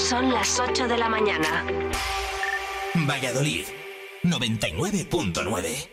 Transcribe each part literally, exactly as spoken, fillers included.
Son las ocho de la mañana. Valladolid, noventa y nueve punto nueve.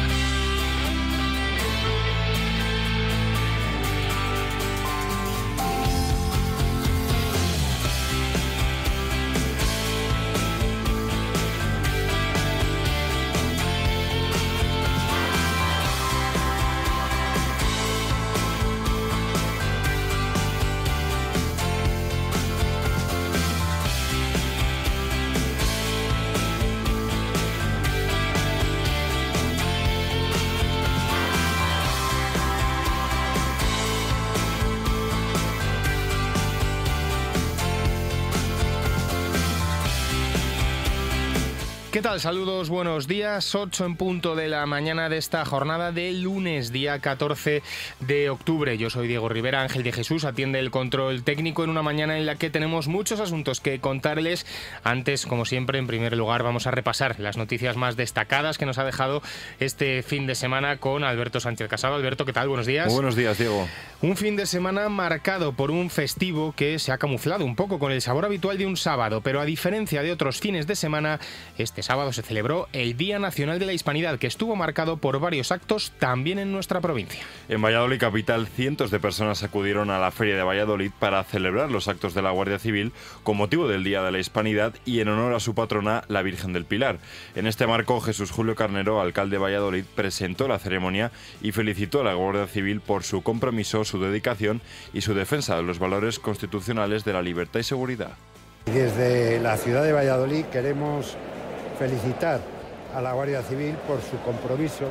¿Qué tal? Saludos, buenos días. ocho en punto de la mañana de esta jornada de lunes, día catorce de octubre. Yo soy Diego Rivera, Ángel de Jesús atiende el control técnico en una mañana en la que tenemos muchos asuntos que contarles. Antes, como siempre, en primer lugar vamos a repasar las noticias más destacadas que nos ha dejado este fin de semana con Alberto Sánchez Casado. Alberto, ¿qué tal? Buenos días. Muy buenos días, Diego. Un fin de semana marcado por un festivo que se ha camuflado un poco con el sabor habitual de un sábado, pero a diferencia de otros fines de semana, este sábado se celebró el Día Nacional de la Hispanidad, que estuvo marcado por varios actos también en nuestra provincia. En Valladolid capital, cientos de personas acudieron a la Feria de Valladolid para celebrar los actos de la Guardia Civil con motivo del Día de la Hispanidad y en honor a su patrona, la Virgen del Pilar. En este marco, Jesús Julio Carnero, alcalde de Valladolid, presentó la ceremonia y felicitó a la Guardia Civil por su compromiso, su dedicación y su defensa de los valores constitucionales de la libertad y seguridad. Desde la ciudad de Valladolid queremos felicitar a la Guardia Civil por su compromiso,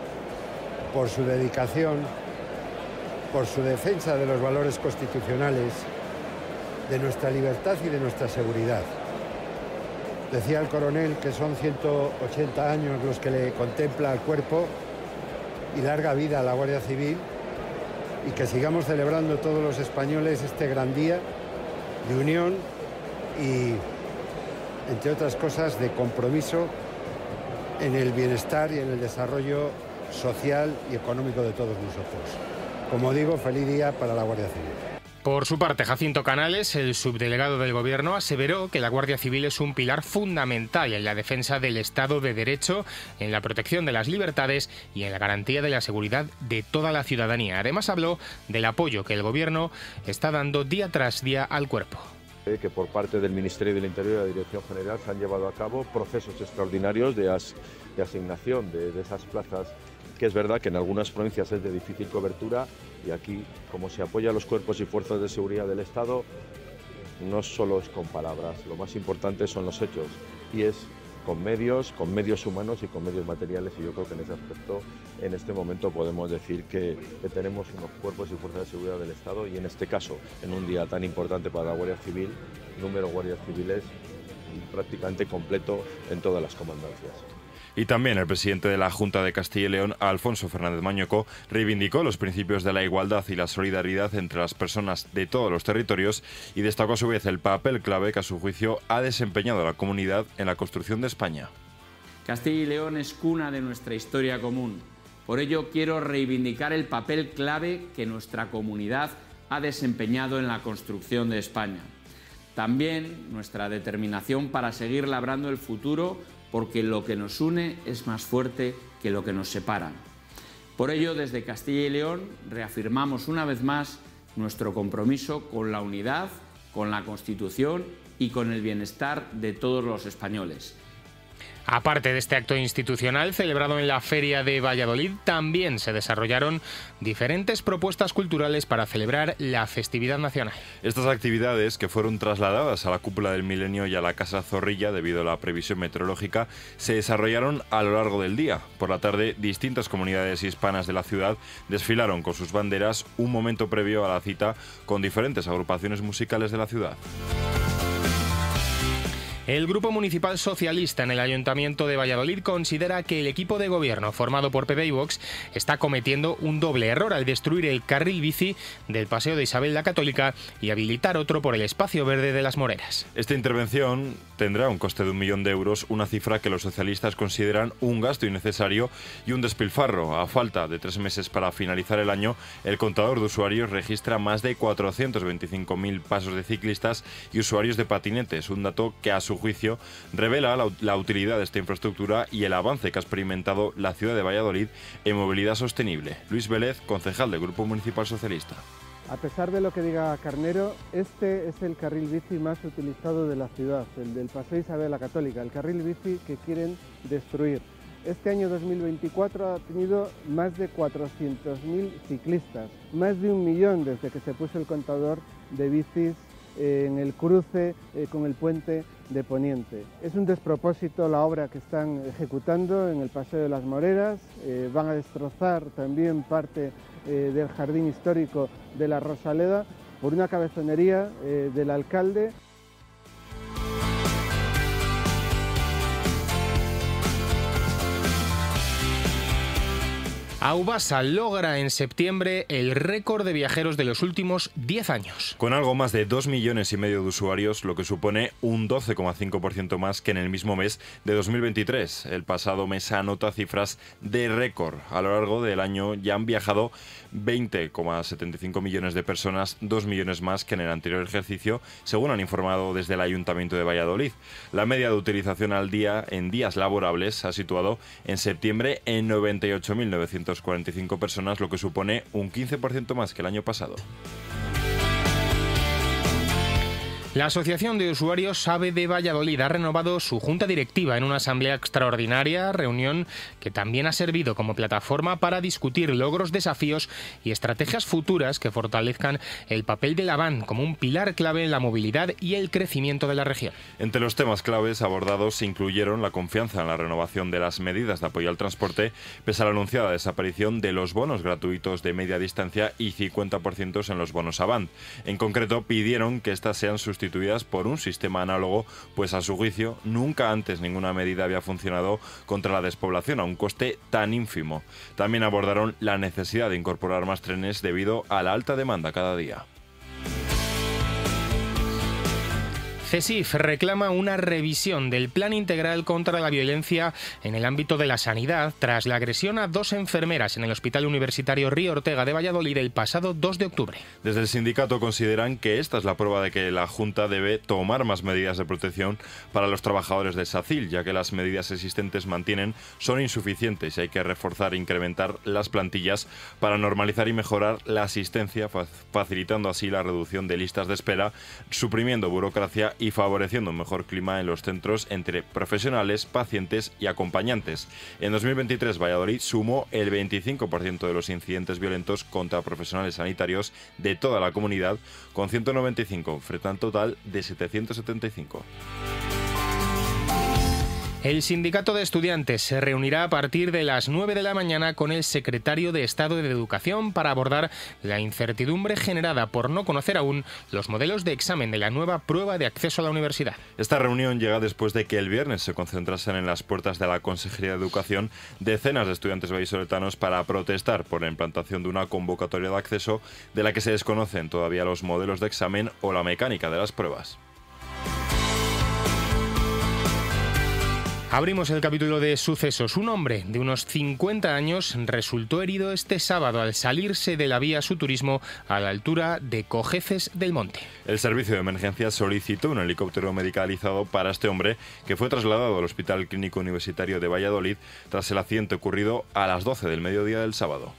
por su dedicación, por su defensa de los valores constitucionales, de nuestra libertad y de nuestra seguridad. Decía el coronel que son ciento ochenta años los que le contempla al cuerpo y larga vida a la Guardia Civil, y que sigamos celebrando todos los españoles este gran día de unión y, entre otras cosas, de compromiso en el bienestar y en el desarrollo social y económico de todos nosotros. Como digo, feliz día para la Guardia Civil. Por su parte, Jacinto Canales, el subdelegado del Gobierno, aseveró que la Guardia Civil es un pilar fundamental en la defensa del Estado de Derecho, en la protección de las libertades y en la garantía de la seguridad de toda la ciudadanía. Además, habló del apoyo que el Gobierno está dando día tras día al cuerpo. Que por parte del Ministerio del Interior y la Dirección General se han llevado a cabo procesos extraordinarios de, as, de asignación de, de esas plazas, que es verdad que en algunas provincias es de difícil cobertura, y aquí, como se apoya a los cuerpos y fuerzas de seguridad del Estado, no solo es con palabras, lo más importante son los hechos, y es con medios, con medios humanos y con medios materiales, y yo creo que en ese aspecto, en este momento podemos decir que, que tenemos unos cuerpos y fuerzas de seguridad del Estado, y en este caso, en un día tan importante para la Guardia Civil, número de guardias civiles prácticamente completo en todas las comandancias. Y también el presidente de la Junta de Castilla y León, Alfonso Fernández Mañueco, reivindicó los principios de la igualdad y la solidaridad entre las personas de todos los territorios y destacó a su vez el papel clave que a su juicio ha desempeñado la comunidad en la construcción de España. Castilla y León es cuna de nuestra historia común. Por ello quiero reivindicar el papel clave que nuestra comunidad ha desempeñado en la construcción de España. También nuestra determinación para seguir labrando el futuro, porque lo que nos une es más fuerte que lo que nos separa. Por ello, desde Castilla y León reafirmamos una vez más nuestro compromiso con la unidad, con la Constitución y con el bienestar de todos los españoles. Aparte de este acto institucional celebrado en la Feria de Valladolid, también se desarrollaron diferentes propuestas culturales para celebrar la festividad nacional. Estas actividades, que fueron trasladadas a la Cúpula del Milenio y a la Casa Zorrilla debido a la previsión meteorológica, se desarrollaron a lo largo del día. Por la tarde, distintas comunidades hispanas de la ciudad desfilaron con sus banderas, un momento previo a la cita con diferentes agrupaciones musicales de la ciudad. El Grupo Municipal Socialista en el Ayuntamiento de Valladolid considera que el equipo de gobierno formado por P P y Vox está cometiendo un doble error al destruir el carril bici del Paseo de Isabel la Católica y habilitar otro por el espacio verde de Las Moreras. Esta intervención tendrá un coste de un millón de euros, una cifra que los socialistas consideran un gasto innecesario y un despilfarro. A falta de tres meses para finalizar el año, el contador de usuarios registra más de cuatrocientos veinticinco mil pasos de ciclistas y usuarios de patinetes, un dato que a su juicio revela la, la utilidad de esta infraestructura y el avance que ha experimentado la ciudad de Valladolid en movilidad sostenible. Luis Vélez, concejal del Grupo Municipal Socialista. A pesar de lo que diga Carnero, este es el carril bici más utilizado de la ciudad, el del Paseo Isabel la Católica, el carril bici que quieren destruir. Este año dos mil veinticuatro ha tenido más de cuatrocientos mil ciclistas, más de un millón desde que se puso el contador de bicis eh, en el cruce eh, con el puente de Poniente. Es un despropósito la obra que están ejecutando en el Paseo de las Moreras, eh, van a destrozar también parte eh, del jardín histórico de la Rosaleda por una cabezonería eh, del alcalde. Aubasa logra en septiembre el récord de viajeros de los últimos diez años. Con algo más de dos millones y medio de usuarios, lo que supone un doce coma cinco por ciento más que en el mismo mes de dos mil veintitrés. El pasado mes anota cifras de récord. A lo largo del año ya han viajado veinte coma setenta y cinco millones de personas, dos millones más que en el anterior ejercicio, según han informado desde el Ayuntamiento de Valladolid. La media de utilización al día en días laborables se ha situado en septiembre en noventa y ocho mil novecientos cuarenta y cinco personas, lo que supone un quince por ciento más que el año pasado. La Asociación de Usuarios SABE de Valladolid ha renovado su junta directiva en una asamblea extraordinaria, reunión que también ha servido como plataforma para discutir logros, desafíos y estrategias futuras que fortalezcan el papel de la van como un pilar clave en la movilidad y el crecimiento de la región. Entre los temas claves abordados se incluyeron la confianza en la renovación de las medidas de apoyo al transporte, pese a la anunciada desaparición de los bonos gratuitos de media distancia y cincuenta por ciento en los bonos Avant. En concreto, pidieron que estas sean sustituidas sustituidas por un sistema análogo, pues a su juicio nunca antes ninguna medida había funcionado contra la despoblación a un coste tan ínfimo. También abordaron la necesidad de incorporar más trenes debido a la alta demanda cada día. CESIF reclama una revisión del Plan Integral contra la Violencia en el ámbito de la sanidad tras la agresión a dos enfermeras en el Hospital Universitario Río Ortega de Valladolid el pasado dos de octubre. Desde el sindicato consideran que esta es la prueba de que la Junta debe tomar más medidas de protección para los trabajadores de SACIL, ya que las medidas existentes mantienen son insuficientes y hay que reforzar e incrementar las plantillas para normalizar y mejorar la asistencia, facilitando así la reducción de listas de espera, suprimiendo burocracia y favoreciendo un mejor clima en los centros entre profesionales, pacientes y acompañantes. En dos mil veintitrés, Valladolid sumó el veinticinco por ciento de los incidentes violentos contra profesionales sanitarios de toda la comunidad, con ciento noventa y cinco, frente a un total de setecientos setenta y cinco. El sindicato de estudiantes se reunirá a partir de las nueve de la mañana con el secretario de Estado de Educación para abordar la incertidumbre generada por no conocer aún los modelos de examen de la nueva prueba de acceso a la universidad. Esta reunión llega después de que el viernes se concentrasen en las puertas de la Consejería de Educación decenas de estudiantes vallisoletanos para protestar por la implantación de una convocatoria de acceso de la que se desconocen todavía los modelos de examen o la mecánica de las pruebas. Abrimos el capítulo de sucesos. Un hombre de unos cincuenta años resultó herido este sábado al salirse de la vía Su Turismo a la altura de Cojeces del Monte. El servicio de emergencias solicitó un helicóptero medicalizado para este hombre, que fue trasladado al Hospital Clínico Universitario de Valladolid tras el accidente ocurrido a las doce del mediodía del sábado.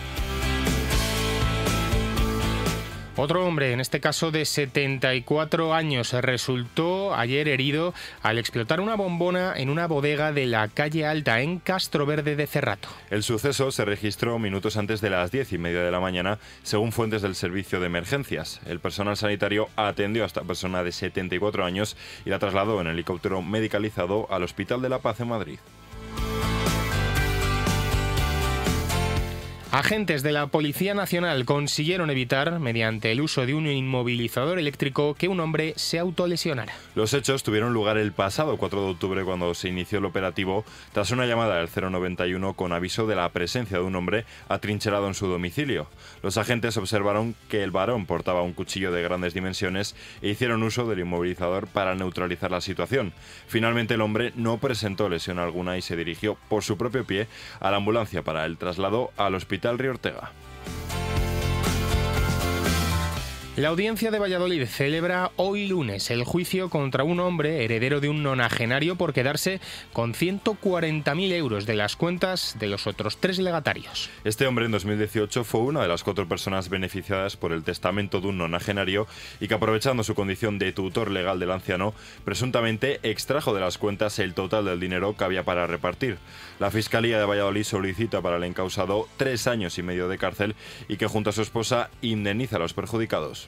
Otro hombre, en este caso de setenta y cuatro años, resultó ayer herido al explotar una bombona en una bodega de la calle Alta, en Castroverde de Cerrato. El suceso se registró minutos antes de las diez y media de la mañana, según fuentes del servicio de emergencias. El personal sanitario atendió a esta persona de setenta y cuatro años y la trasladó en helicóptero medicalizado al Hospital de la Paz en Madrid. Agentes de la Policía Nacional consiguieron evitar, mediante el uso de un inmovilizador eléctrico, que un hombre se autolesionara. Los hechos tuvieron lugar el pasado cuatro de octubre, cuando se inició el operativo tras una llamada del cero noventa y uno con aviso de la presencia de un hombre atrincherado en su domicilio. Los agentes observaron que el varón portaba un cuchillo de grandes dimensiones e hicieron uso del inmovilizador para neutralizar la situación. Finalmente, el hombre no presentó lesión alguna y se dirigió por su propio pie a la ambulancia para el traslado al hospital Río Ortega. La Audiencia de Valladolid celebra hoy lunes el juicio contra un hombre heredero de un nonagenario por quedarse con ciento cuarenta mil euros de las cuentas de los otros tres legatarios. Este hombre en dos mil dieciocho fue una de las cuatro personas beneficiadas por el testamento de un nonagenario y que, aprovechando su condición de tutor legal del anciano, presuntamente extrajo de las cuentas el total del dinero que había para repartir. La Fiscalía de Valladolid solicita para el encausado tres años y medio de cárcel y que, junto a su esposa, indemniza a los perjudicados.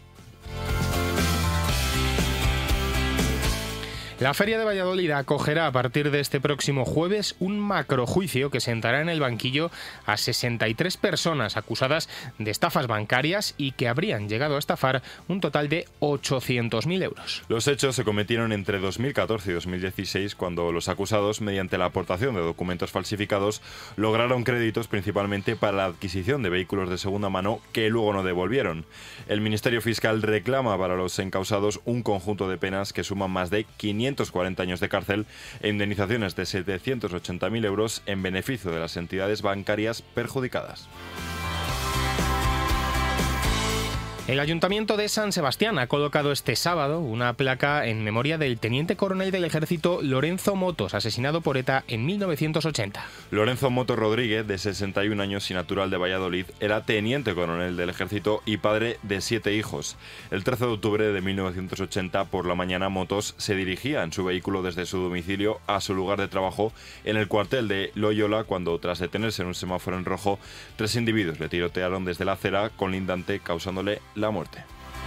La Feria de Valladolid acogerá a partir de este próximo jueves un macrojuicio que sentará en el banquillo a sesenta y tres personas acusadas de estafas bancarias y que habrían llegado a estafar un total de ochocientos mil euros. Los hechos se cometieron entre dos mil catorce y dos mil dieciséis, cuando los acusados, mediante la aportación de documentos falsificados, lograron créditos principalmente para la adquisición de vehículos de segunda mano que luego no devolvieron. El Ministerio Fiscal reclama para los encausados un conjunto de penas que suman más de quinientos cuarenta años de cárcel e indemnizaciones de setecientos ochenta mil euros en beneficio de las entidades bancarias perjudicadas. El Ayuntamiento de San Sebastián ha colocado este sábado una placa en memoria del teniente coronel del Ejército Lorenzo Motos, asesinado por ETA en mil novecientos ochenta. Lorenzo Motos Rodríguez, de sesenta y un años y natural de Valladolid, era teniente coronel del Ejército y padre de siete hijos. El trece de octubre de mil novecientos ochenta, por la mañana, Motos se dirigía en su vehículo desde su domicilio a su lugar de trabajo en el cuartel de Loyola, cuando, tras detenerse en un semáforo en rojo, tres individuos le tirotearon desde la acera colindante, causándole la muerte.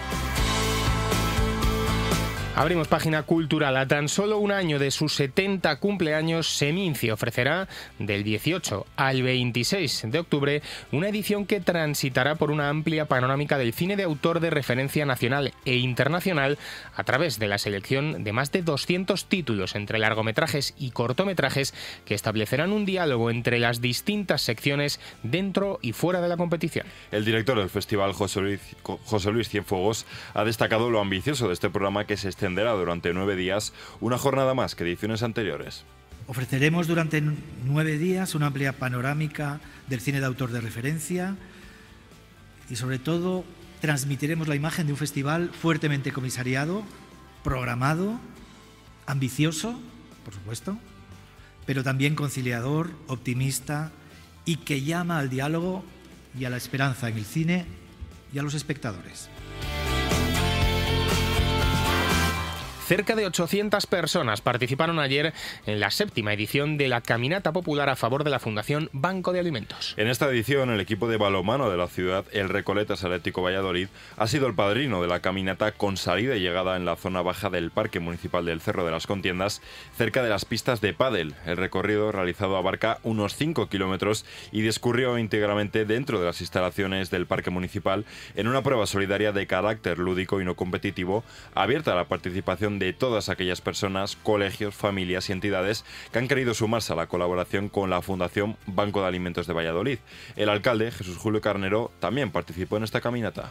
Abrimos página cultural. A tan solo un año de sus setenta cumpleaños, Seminci ofrecerá del dieciocho al veintiséis de octubre una edición que transitará por una amplia panorámica del cine de autor de referencia nacional e internacional a través de la selección de más de doscientos títulos entre largometrajes y cortometrajes que establecerán un diálogo entre las distintas secciones dentro y fuera de la competición. El director del festival, José Luis, José Luis Cienfuegos, ha destacado lo ambicioso de este programa, que se extenderá durante nueve días, una jornada más que ediciones anteriores. Ofreceremos durante nueve días una amplia panorámica del cine de autor de referencia y, sobre todo, transmitiremos la imagen de un festival fuertemente comisariado, programado, ambicioso, por supuesto, pero también conciliador, optimista y que llama al diálogo y a la esperanza en el cine y a los espectadores. Cerca de ochocientas personas participaron ayer en la séptima edición de la Caminata Popular a favor de la Fundación Banco de Alimentos. En esta edición, el equipo de balonmano de la ciudad, el Recoletas Atlético Valladolid, ha sido el padrino de la caminata, con salida y llegada en la zona baja del Parque Municipal del Cerro de las Contiendas, cerca de las pistas de pádel. El recorrido realizado abarca unos cinco kilómetros y discurrió íntegramente dentro de las instalaciones del Parque Municipal, en una prueba solidaria de carácter lúdico y no competitivo, abierta a la participación de todas aquellas personas, colegios, familias y entidades que han querido sumarse a la colaboración con la Fundación Banco de Alimentos de Valladolid. El alcalde, Jesús Julio Carnero, también participó en esta caminata.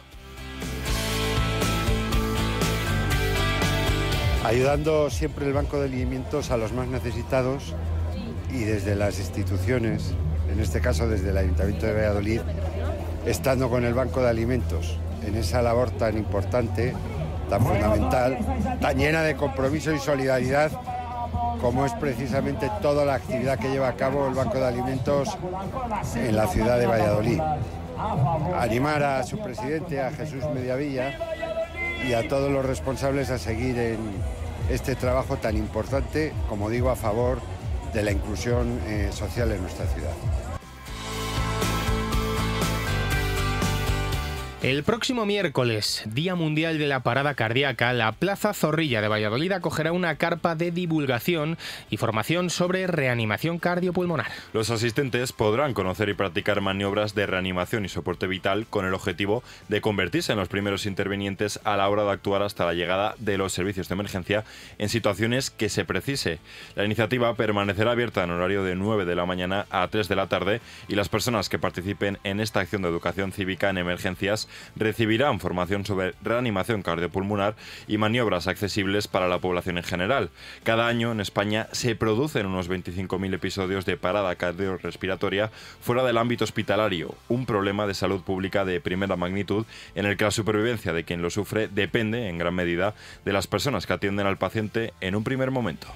Ayudando siempre el Banco de Alimentos a los más necesitados, y desde las instituciones, en este caso desde el Ayuntamiento de Valladolid, estando con el Banco de Alimentos en esa labor tan importante, tan fundamental, tan llena de compromiso y solidaridad, como es precisamente toda la actividad que lleva a cabo el Banco de Alimentos en la ciudad de Valladolid. Animar a su presidente, a Jesús Mediavilla, y a todos los responsables a seguir en este trabajo tan importante, como digo, a favor de la inclusión eh, social en nuestra ciudad. El próximo miércoles, Día Mundial de la Parada Cardíaca, la Plaza Zorrilla de Valladolid acogerá una carpa de divulgación y formación sobre reanimación cardiopulmonar. Los asistentes podrán conocer y practicar maniobras de reanimación y soporte vital con el objetivo de convertirse en los primeros intervinientes a la hora de actuar hasta la llegada de los servicios de emergencia en situaciones que se precise. La iniciativa permanecerá abierta en horario de nueve de la mañana a tres de la tarde y las personas que participen en esta acción de educación cívica en emergencias recibirán formación sobre reanimación cardiopulmonar y maniobras accesibles para la población en general. Cada año en España se producen unos veinticinco mil episodios de parada cardiorrespiratoria fuera del ámbito hospitalario, un problema de salud pública de primera magnitud en el que la supervivencia de quien lo sufre depende en gran medida de las personas que atienden al paciente en un primer momento.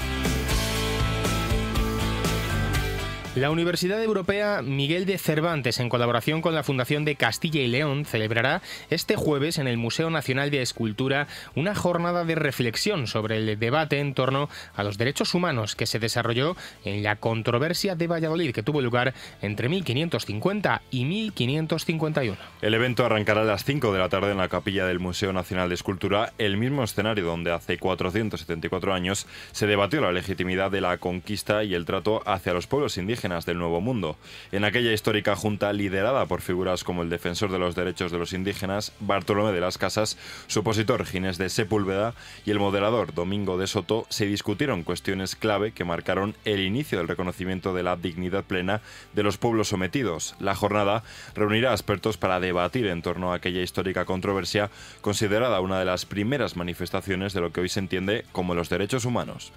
La Universidad Europea Miguel de Cervantes, en colaboración con la Fundación de Castilla y León, celebrará este jueves en el Museo Nacional de Escultura una jornada de reflexión sobre el debate en torno a los derechos humanos que se desarrolló en la controversia de Valladolid, que tuvo lugar entre mil quinientos cincuenta y mil quinientos cincuenta y uno. El evento arrancará a las cinco de la tarde en la capilla del Museo Nacional de Escultura, el mismo escenario donde hace cuatrocientos setenta y cuatro años se debatió la legitimidad de la conquista y el trato hacia los pueblos indígenas del Nuevo Mundo. En aquella histórica junta liderada por figuras como el defensor de los derechos de los indígenas, Bartolomé de las Casas, su opositor Ginés de Sepúlveda y el moderador Domingo de Soto, se discutieron cuestiones clave que marcaron el inicio del reconocimiento de la dignidad plena de los pueblos sometidos. La jornada reunirá a expertos para debatir en torno a aquella histórica controversia, considerada una de las primeras manifestaciones de lo que hoy se entiende como los derechos humanos.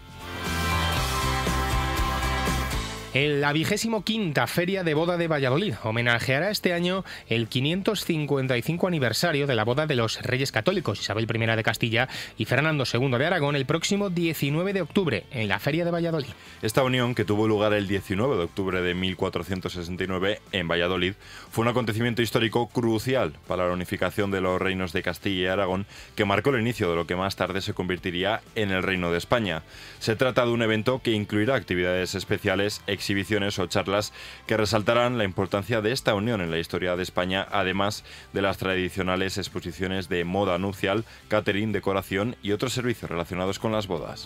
La vigésimo quinta Feria de Boda de Valladolid homenajeará este año el quinientos cincuenta y cinco aniversario de la boda de los Reyes Católicos Isabel I de Castilla y Fernando segundo de Aragón el próximo diecinueve de octubre en la Feria de Valladolid. Esta unión, que tuvo lugar el diecinueve de octubre de mil cuatrocientos sesenta y nueve en Valladolid, fue un acontecimiento histórico crucial para la unificación de los reinos de Castilla y Aragón, que marcó el inicio de lo que más tarde se convertiría en el Reino de España. Se trata de un evento que incluirá actividades especiales, exhibiciones o charlas que resaltarán la importancia de esta unión en la historia de España, además de las tradicionales exposiciones de moda nupcial, catering, decoración y otros servicios relacionados con las bodas.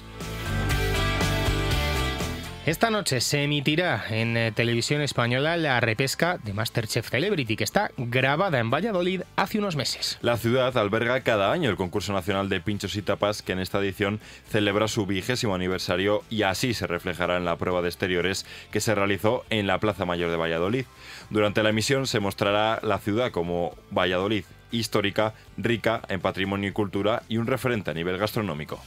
Esta noche se emitirá en eh, televisión española la repesca de MasterChef Celebrity, que está grabada en Valladolid hace unos meses. La ciudad alberga cada año el concurso nacional de pinchos y tapas, que en esta edición celebra su vigésimo aniversario y así se reflejará en la prueba de exteriores que se realizó en la Plaza Mayor de Valladolid. Durante la emisión se mostrará la ciudad como Valladolid histórica, rica en patrimonio y cultura y un referente a nivel gastronómico.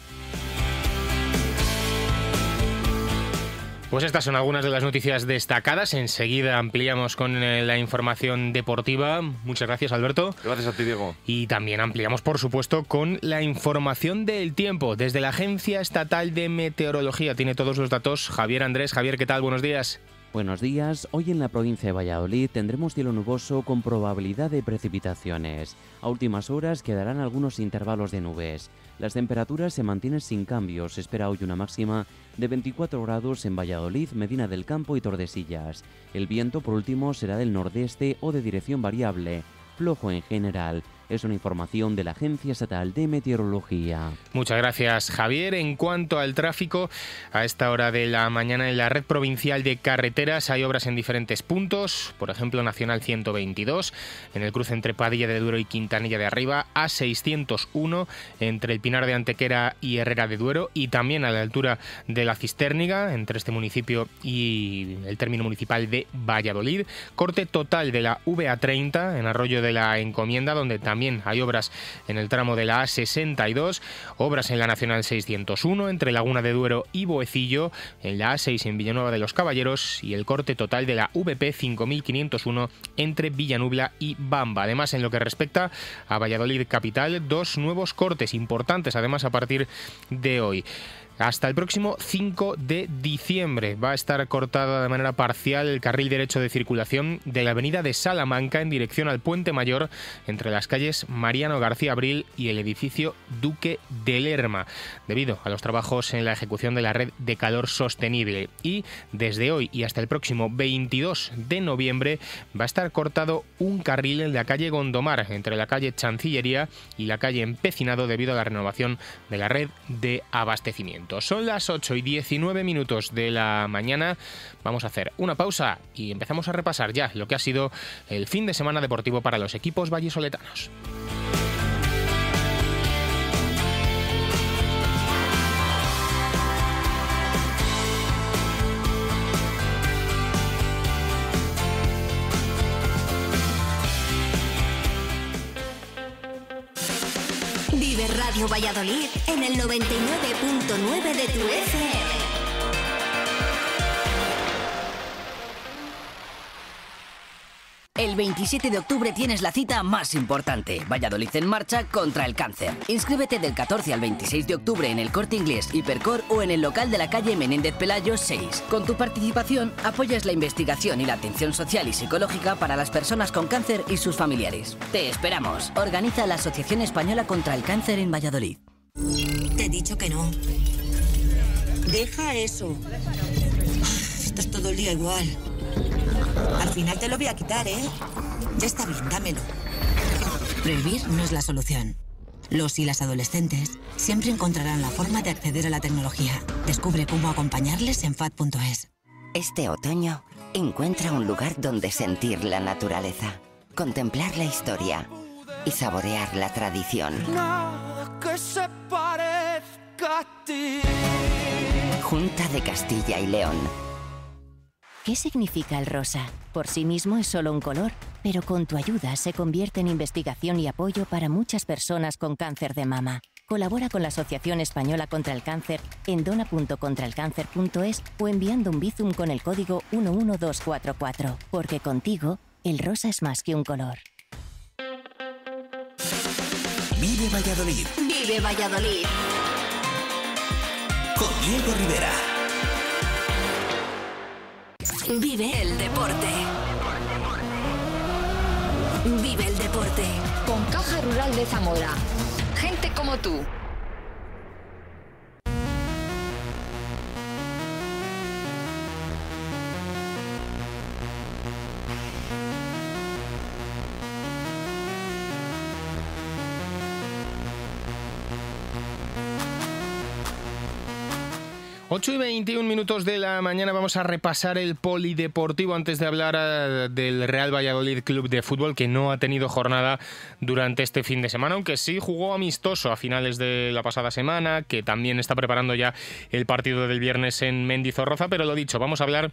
Pues estas son algunas de las noticias destacadas. Enseguida ampliamos con eh, la información deportiva. Muchas gracias, Alberto. Gracias a ti, Diego. Y también ampliamos, por supuesto, con la información del tiempo. Desde la Agencia Estatal de Meteorología tiene todos los datos Javier Andrés. Javier, ¿qué tal? Buenos días. Buenos días. Hoy en la provincia de Valladolid tendremos cielo nuboso con probabilidad de precipitaciones. A últimas horas quedarán algunos intervalos de nubes. Las temperaturas se mantienen sin cambios. Se espera hoy una máxima de veinticuatro grados en Valladolid, Medina del Campo y Tordesillas. El viento, por último, será del nordeste o de dirección variable, flojo en general. Es una información de la Agencia Estatal de Meteorología. Muchas gracias, Javier. En cuanto al tráfico, a esta hora de la mañana en la red provincial de carreteras hay obras en diferentes puntos. Por ejemplo, Nacional ciento veintidós, en el cruce entre Padilla de Duero y Quintanilla de Arriba, A seiscientos uno, entre el Pinar de Antequera y Herrera de Duero, y también a la altura de la Cistérniga, entre este municipio y el término municipal de Valladolid. Corte total de la V A treinta, en Arroyo de la Encomienda, donde también También hay obras en el tramo de la A sesenta y dos, obras en la Nacional seiscientos uno, entre Laguna de Duero y Boecillo, en la A seis en Villanueva de los Caballeros y el corte total de la V P cinco mil quinientos uno entre Villanubla y Bamba. Además, en lo que respecta a Valladolid capital, dos nuevos cortes importantes, además a partir de hoy. hasta el próximo cinco de diciembre. Va a estar cortada de manera parcial el carril derecho de circulación de la avenida de Salamanca en dirección al Puente Mayor entre las calles Mariano García Abril y el edificio Duque de Lerma, debido a los trabajos en la ejecución de la red de calor sostenible. Y desde hoy y hasta el próximo veintidós de noviembre va a estar cortado un carril en la calle Gondomar entre la calle Chancillería y la calle Empecinado debido a la renovación de la red de abastecimiento. Son las ocho y diecinueve minutos de la mañana. Vamos a hacer una pausa y empezamos a repasar ya lo que ha sido el fin de semana deportivo para los equipos vallisoletanos. Vive Radio Valladolid en el noventa y nueve punto nueve de tu F M. El veintisiete de octubre tienes la cita más importante. Valladolid en marcha contra el cáncer. Inscríbete del catorce al veintiséis de octubre en el Corte Inglés, Hipercor o en el local de la calle Menéndez Pelayo seis. Con tu participación apoyas la investigación y la atención social y psicológica para las personas con cáncer y sus familiares. Te esperamos. Organiza la Asociación Española contra el Cáncer en Valladolid. Te he dicho que no. Deja eso. Esto es todo el día igual. Al final te lo voy a quitar, ¿eh? Ya está bien, dámelo. Prohibir no es la solución. Los y las adolescentes siempre encontrarán la forma de acceder a la tecnología. Descubre cómo acompañarles en F A D punto es. Este otoño, encuentra un lugar donde sentir la naturaleza, contemplar la historia y saborear la tradición. Nada que se parezca a ti. Junta de Castilla y León. ¿Qué significa el rosa? Por sí mismo es solo un color, pero con tu ayuda se convierte en investigación y apoyo para muchas personas con cáncer de mama. Colabora con la Asociación Española contra el Cáncer en dona punto contra el cáncer punto es o enviando un Bizum con el código uno uno dos cuatro cuatro, porque contigo el rosa es más que un color. Vive Valladolid. Vive Valladolid. Con Diego Rivera. Vive el deporte. Vive el deporte. Con Caja Rural de Zamora. Gente como tú. ocho y veintiún minutos de la mañana vamos a repasar el polideportivo antes de hablar uh, del Real Valladolid Club de Fútbol, que no ha tenido jornada durante este fin de semana, aunque sí jugó amistoso a finales de la pasada semana, que también está preparando ya el partido del viernes en Mendizorroza. Pero lo dicho, vamos a hablar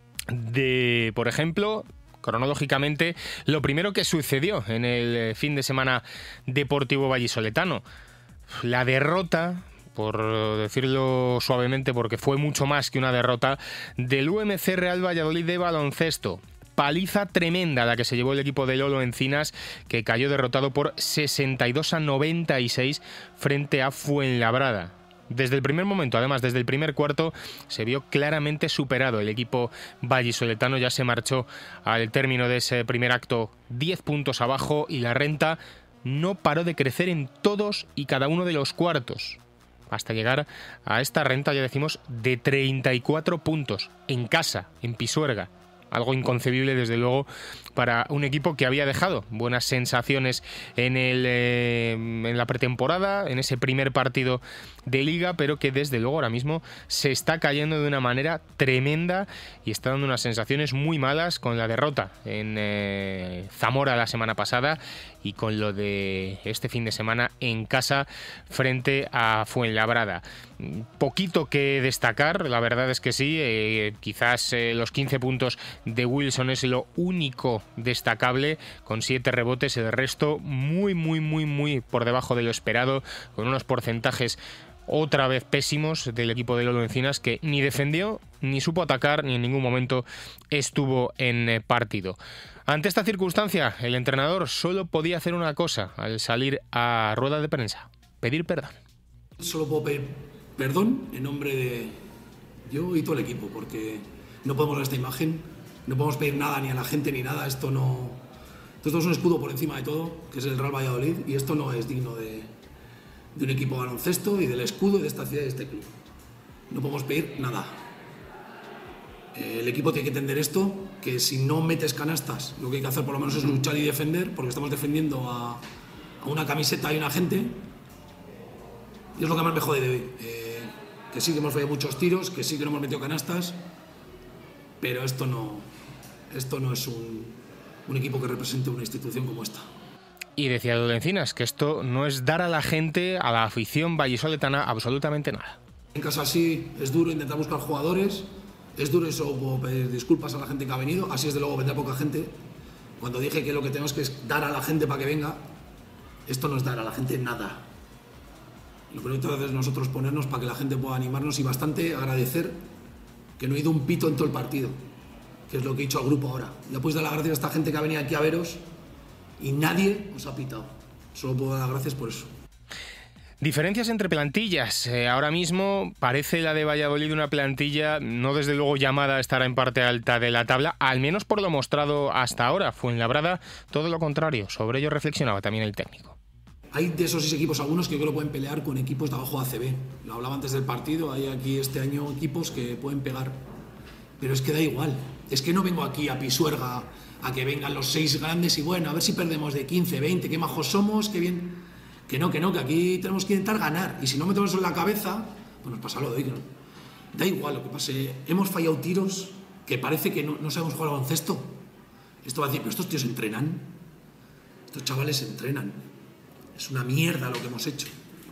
de, por ejemplo, cronológicamente, lo primero que sucedió en el fin de semana deportivo vallisoletano. La derrota, por decirlo suavemente, porque fue mucho más que una derrota, del U M C Real Valladolid de baloncesto. Paliza tremenda la que se llevó el equipo de Lolo Encinas, que cayó derrotado por sesenta y dos a noventa y seis frente a Fuenlabrada. Desde el primer momento, además desde el primer cuarto, se vio claramente superado. El equipo vallisoletano ya se marchó al término de ese primer acto diez puntos abajo y la renta no paró de crecer en todos y cada uno de los cuartos, hasta llegar a esta renta, ya decimos, de treinta y cuatro puntos en casa, en Pisuerga. Algo inconcebible, desde luego, para un equipo que había dejado buenas sensaciones en, el, eh, en la pretemporada, en ese primer partido de Liga, pero que desde luego ahora mismo se está cayendo de una manera tremenda y está dando unas sensaciones muy malas con la derrota en eh, Zamora la semana pasada y con lo de este fin de semana en casa frente a Fuenlabrada. Poquito que destacar, la verdad es que sí, eh, quizás eh, los quince puntos de Wilson es lo único destacable, con siete rebotes, el resto muy, muy, muy, muy por debajo de lo esperado, con unos porcentajes otra vez pésimos del equipo de Lolo Encinas, que ni defendió, ni supo atacar, ni en ningún momento estuvo en partido. Ante esta circunstancia, el entrenador solo podía hacer una cosa al salir a rueda de prensa: pedir perdón. Solo puedo pedir perdón en nombre de yo y todo el equipo, porque no podemos dar esta imagen, no podemos pedir nada ni a la gente ni nada, esto no... Esto es un escudo por encima de todo, que es el Real Valladolid, y esto no es digno de, de un equipo de baloncesto y del escudo de esta ciudad y de este club. No podemos pedir nada. El equipo tiene que entender esto, que si no metes canastas, lo que hay que hacer por lo menos es luchar y defender, porque estamos defendiendo a, a una camiseta y una gente, y es lo que más me jode de hoy. Eh, que sí que hemos fallado muchos tiros, que sí que no hemos metido canastas, pero esto no, esto no es un, un equipo que represente una institución como esta. Y decía Lodo Encinas que esto no es dar a la gente, a la afición vallisoletana, absolutamente nada. En casa sí es duro intentar buscar jugadores, es duro eso, pedir disculpas a la gente que ha venido, así es de luego vendrá poca gente. Cuando dije que lo que tenemos que es dar a la gente para que venga, esto no es dar a la gente nada. Lo que tenemos que hacer es nosotros ponernos para que la gente pueda animarnos y bastante agradecer que no he ido un pito en todo el partido, que es lo que he dicho al grupo ahora. Ya podéis dar las gracias a esta gente que ha venido aquí a veros y nadie os ha pitado. Solo puedo dar las gracias por eso. Diferencias entre plantillas. Eh, ahora mismo parece la de Valladolid una plantilla no desde luego llamada a estar en parte alta de la tabla, al menos por lo mostrado hasta ahora. Fuenlabrada, todo lo contrario. Sobre ello reflexionaba también el técnico. Hay de esos seis equipos algunos que yo creo que pueden pelear con equipos de abajo de A C B. Lo hablaba antes del partido, hay aquí este año equipos que pueden pegar. Pero es que da igual. Es que no vengo aquí a Pisuerga a que vengan los seis grandes y bueno, a ver si perdemos de quince, veinte, qué majos somos, qué bien... Que no, que no, que aquí tenemos que intentar ganar. Y si no metemos eso en la cabeza, pues nos pasa lo de hoy. Que no. Da igual lo que pase. Hemos fallado tiros que parece que no, no sabemos jugar al baloncesto. Esto va a decir, pero estos tíos entrenan. Estos chavales entrenan. Es una mierda lo que hemos hecho.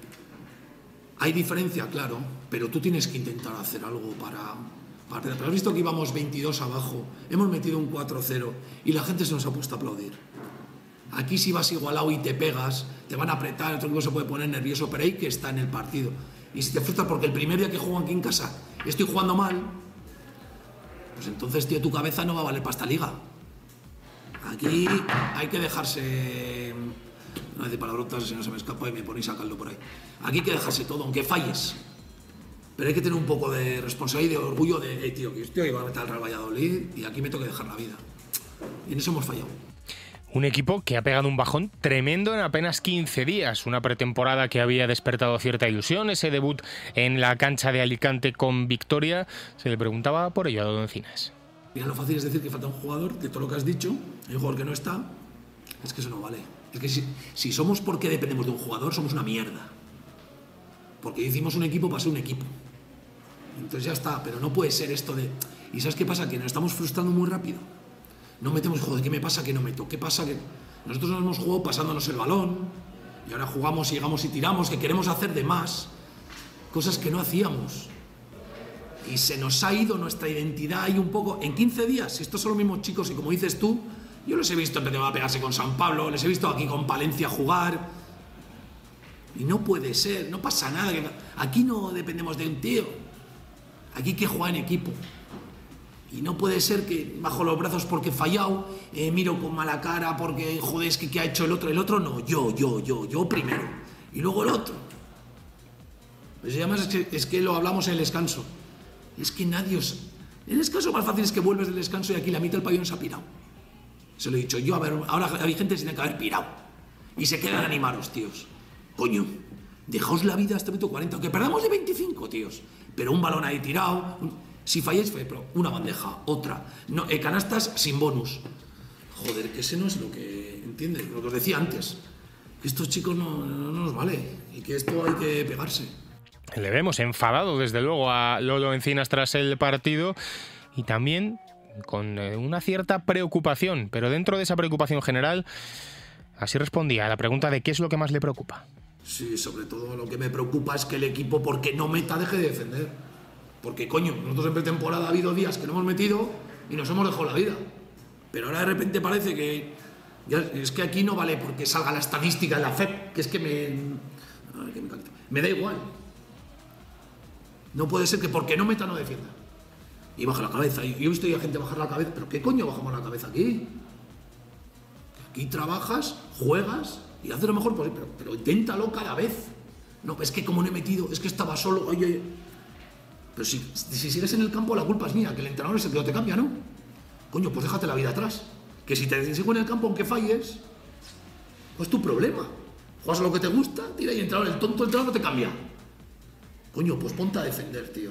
Hay diferencia, claro, pero tú tienes que intentar hacer algo para... para pero has visto que íbamos veintidós abajo, hemos metido un cuatro cero y la gente se nos ha puesto a aplaudir. Aquí si vas igualado y te pegas, te van a apretar, el otro equipo se puede poner nervioso, pero hay que estar en el partido. Y si te frustras porque el primer día que juego aquí en casa estoy jugando mal, pues entonces, tío, tu cabeza no va a valer para esta liga. Aquí hay que dejarse... No decir palabrotas, si no se me escapa y me ponéis a caldo por ahí. Aquí hay que dejarse todo, aunque falles. Pero hay que tener un poco de responsabilidad y de orgullo de, hey, tío, que estoy iba a meter al Real Valladolid y aquí me tengo que dejar la vida. Y en eso hemos fallado. Un equipo que ha pegado un bajón tremendo en apenas quince días. Una pretemporada que había despertado cierta ilusión. Ese debut en la cancha de Alicante con victoria. Se le preguntaba por ello a Lodo Encinas. Mira, lo fácil es decir que falta un jugador, de todo lo que has dicho, hay un jugador que no está. Es que eso no vale. Es que si, si somos porque dependemos de un jugador, somos una mierda. Porque hicimos un equipo para ser un equipo. Entonces ya está, pero no puede ser esto de... ¿Y sabes qué pasa? Que nos estamos frustrando muy rápido. No metemos, joder, ¿qué me pasa que no meto? ¿Qué pasa que...? Nosotros nos hemos jugado pasándonos el balón y ahora jugamos y llegamos y tiramos, que queremos hacer de más. Cosas que no hacíamos. Y se nos ha ido nuestra identidad ahí un poco. En quince días, estos son los mismos chicos y como dices tú, yo les he visto empezar a pegarse con San Pablo, les he visto aquí con Palencia jugar. Y no puede ser, no pasa nada. Aquí no dependemos de un tío. Aquí hay que jugar en equipo. Y no puede ser que bajo los brazos porque he fallado, eh, miro con mala cara porque, joder, es que ¿qué ha hecho el otro? El otro no, yo, yo, yo, yo primero. Y luego el otro. Pues además es que, es que lo hablamos en el descanso. Es que nadie os... En el descanso más fácil es que vuelves del descanso y aquí la mitad del pabellón se ha pirado. Se lo he dicho yo, a ver, ahora hay gente que se tiene que haber pirado. Y se quedan animaros, tíos. Coño, dejaos la vida hasta el minuto cuarenta, aunque perdamos de veinticinco, tíos. Pero un balón ahí tirado... Un... Si falláis, una bandeja, otra. No, eh, canastas sin bonus. Joder, que ese no es lo que... ¿Entiendes? Lo que os decía antes. Que estos chicos no, no, no nos vale. Y que esto hay que pegarse. Le vemos enfadado, desde luego, a Lodo Encinas tras el partido. Y también con una cierta preocupación. Pero dentro de esa preocupación general, así respondía a la pregunta de qué es lo que más le preocupa. Sí, sobre todo lo que me preocupa es que el equipo, porque no meta, deje de defender. Porque, coño, nosotros en pretemporada ha habido días que no hemos metido y nos hemos dejado la vida. Pero ahora de repente parece que... Ya, es que aquí no vale porque salga la estadística en la F E P, que es que me... Ay, que me, me da igual. No puede ser que porque no meta no defienda. Y baja la cabeza. Yo he visto a gente bajar la cabeza. ¿Pero qué coño bajamos la cabeza aquí? Aquí trabajas, juegas y haces lo mejor posible. Pero, pero inténtalo cada vez. No, es que como no he metido, es que estaba solo, oye... Pero si, si sigues en el campo, la culpa es mía, que el entrenador es el que no te cambia, ¿no? Coño, pues déjate la vida atrás. Que si te sigo en el campo, aunque falles, pues tu problema. Juegas a lo que te gusta, tira y el entrenador, el tonto entrenador no te cambia. Coño, pues ponte a defender, tío.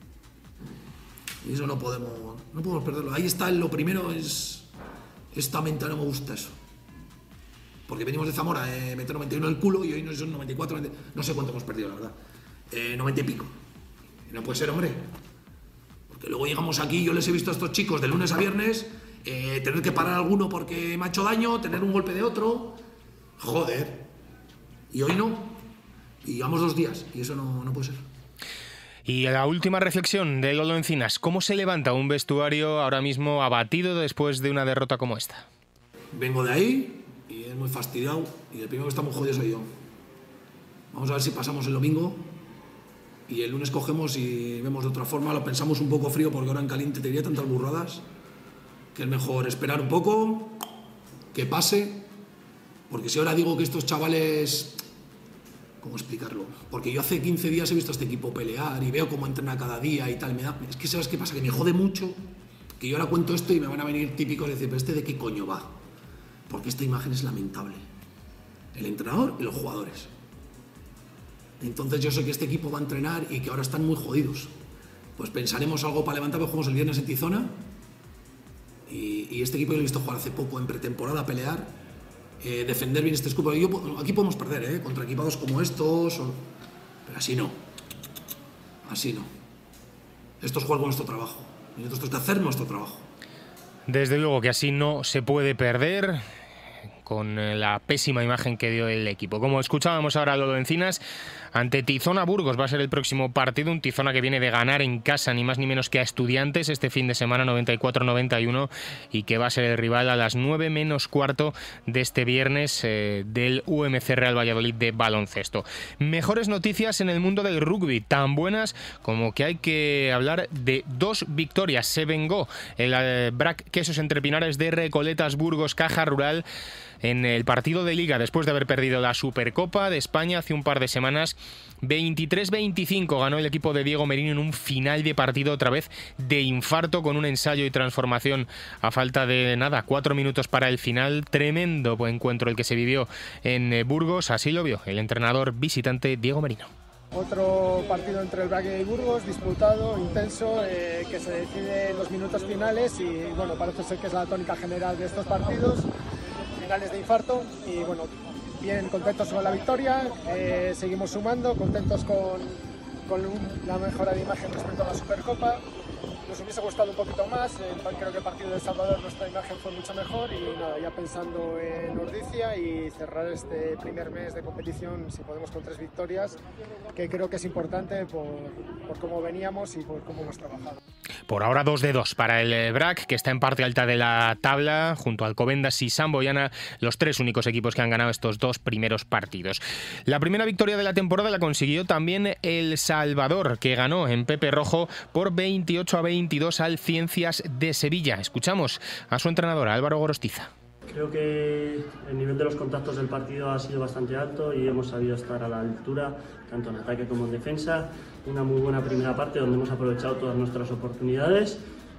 Y eso no podemos, no podemos perderlo. Ahí está, lo primero es... Esta mente no me gusta eso. Porque venimos de Zamora, eh, meter noventa y uno en el culo y hoy no son noventa y cuatro, noventa, no sé cuánto hemos perdido, la verdad. Eh, noventa y pico. Y no puede ser, hombre. Porque luego llegamos aquí, yo les he visto a estos chicos de lunes a viernes, eh, tener que parar a alguno porque me ha hecho daño, tener un golpe de otro. Joder. Y hoy no. Y llevamos dos días y eso no, no puede ser. Y la última reflexión de Lolo Encinas, ¿cómo se levanta un vestuario ahora mismo abatido después de una derrota como esta? Vengo de ahí y es muy fastidiado y el primero que está muy jodido soy yo. Vamos a ver si pasamos el domingo y el lunes cogemos y vemos de otra forma, lo pensamos un poco frío porque ahora en caliente te diría tantas burradas que es mejor esperar un poco, que pase, porque si ahora digo que estos chavales... ¿Cómo explicarlo? Porque yo hace quince días he visto a este equipo pelear y veo cómo entrena cada día y tal. Me da... Es que ¿sabes qué pasa? Que me jode mucho que yo ahora cuento esto y me van a venir típicos y decir, pero ¿este de qué coño va? Porque esta imagen es lamentable. El entrenador y los jugadores. Entonces yo sé que este equipo va a entrenar y que ahora están muy jodidos. Pues pensaremos algo para levantar, porque jugamos el viernes en Tizona y, y este equipo yo lo he visto jugar hace poco en pretemporada, pelear. Eh, defender bien este escudo. Yo, aquí podemos perder, ¿eh? Contra equipados como estos, o... pero así no. Así no. Esto es jugar con nuestro trabajo. Y nosotros tenemos que hacer nuestro trabajo. Desde luego que así no se puede perder, con la pésima imagen que dio el equipo. Como escuchábamos ahora a Lolo Encinas, ante Tizona Burgos va a ser el próximo partido, un Tizona que viene de ganar en casa ni más ni menos que a Estudiantes este fin de semana noventa y cuatro noventa y uno y que va a ser el rival a las nueve menos cuarto de este viernes eh, del U M C Real Valladolid de baloncesto. Mejores noticias en el mundo del rugby, tan buenas como que hay que hablar de dos victorias. Se vengó el eh, B R A C Quesos Entre Pinares de Recoletas Burgos Caja Rural en el partido de Liga después de haber perdido la Supercopa de España hace un par de semanas. veintitrés veinticinco ganó el equipo de Diego Merino en un final de partido otra vez de infarto, con un ensayo y transformación a falta de nada, cuatro minutos para el final. Tremendo encuentro el que se vivió en Burgos, así lo vio el entrenador visitante Diego Merino. Otro partido entre el B R A C y Burgos, disputado, intenso, eh, que se decide en los minutos finales y bueno, parece ser que es la tónica general de estos partidos. Finales de infarto y bueno, bien contentos con la victoria, eh, seguimos sumando, contentos con, con un, la mejora de imagen respecto a la Supercopa. Nos hubiese gustado un poquito más, eh, creo que el partido de El Salvador nuestra imagen fue mucho mejor y nada, ya pensando en Ordicia y cerrar este primer mes de competición, si podemos, con tres victorias, que creo que es importante por, por cómo veníamos y por cómo hemos trabajado. Por ahora dos de dos para el B R A C, que está en parte alta de la tabla, junto al Alcobendas y San Boyana, los tres únicos equipos que han ganado estos dos primeros partidos. La primera victoria de la temporada la consiguió también El Salvador, que ganó en Pepe Rojo por veintiocho a veintidós al Ciencias de Sevilla. Escuchamos a su entrenador, Álvaro Gorostiza. Creo que el nivel de los contactos del partido ha sido bastante alto y hemos sabido estar a la altura, tanto en ataque como en defensa. Una muy buena primera parte donde hemos aprovechado todas nuestras oportunidades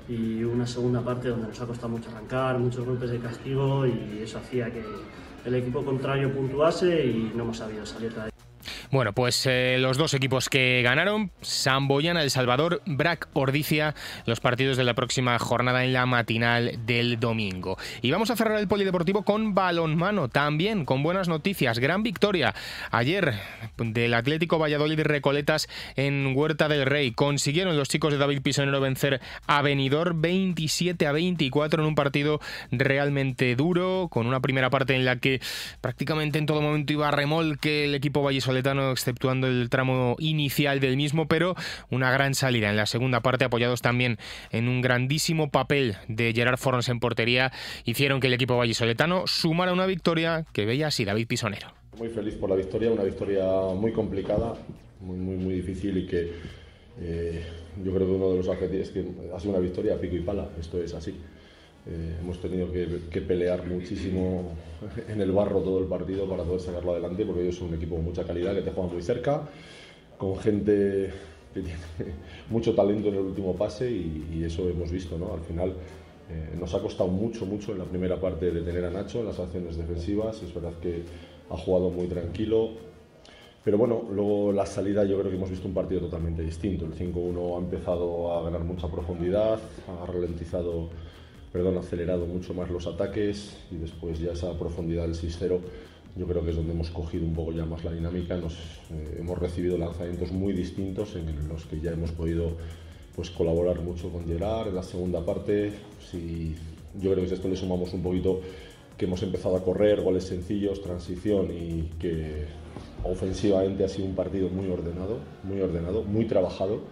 y una segunda parte donde nos ha costado mucho arrancar, muchos golpes de castigo y eso hacía que el equipo contrario puntuase y no hemos sabido salir de ahí. Bueno, pues eh, los dos equipos que ganaron, San Boyana, El Salvador, B R A C, Ordicia, los partidos de la próxima jornada en la matinal del domingo. Y vamos a cerrar el polideportivo con balonmano, también con buenas noticias. Gran victoria ayer del Atlético Valladolid de Recoletas en Huerta del Rey. Consiguieron los chicos de David Pisonero vencer a Benidorm veintisiete a veinticuatro en un partido realmente duro, con una primera parte en la que prácticamente en todo momento iba a remolque el equipo vallisoletano, exceptuando el tramo inicial del mismo, pero una gran salida en la segunda parte, apoyados también en un grandísimo papel de Gerard Forns en portería, hicieron que el equipo vallisoletano sumara una victoria que veía así David Pisonero. Muy feliz por la victoria, una victoria muy complicada, muy muy muy difícil y que eh, yo creo que uno de los objetivos es que ha sido una victoria a pico y pala, esto es así. Eh, hemos tenido que, que pelear muchísimo en el barro todo el partido para poder sacarlo adelante, porque ellos son un equipo con mucha calidad, que te juega muy cerca, con gente que tiene mucho talento en el último pase y, y eso hemos visto, ¿no? Al final eh, nos ha costado mucho, mucho en la primera parte detener a Nacho en las acciones defensivas. Es verdad que ha jugado muy tranquilo, pero bueno, luego la salida yo creo que hemos visto un partido totalmente distinto. El cinco uno ha empezado a ganar mucha profundidad, ha ralentizado, perdón, ha acelerado mucho más los ataques y después ya esa profundidad del seis cero yo creo que es donde hemos cogido un poco ya más la dinámica. Nos, eh, hemos recibido lanzamientos muy distintos en los que ya hemos podido pues, colaborar mucho con Gerard. En la segunda parte, sí, yo creo que si a esto le sumamos un poquito que hemos empezado a correr, goles sencillos, transición y que ofensivamente ha sido un partido muy ordenado, muy ordenado, muy trabajado.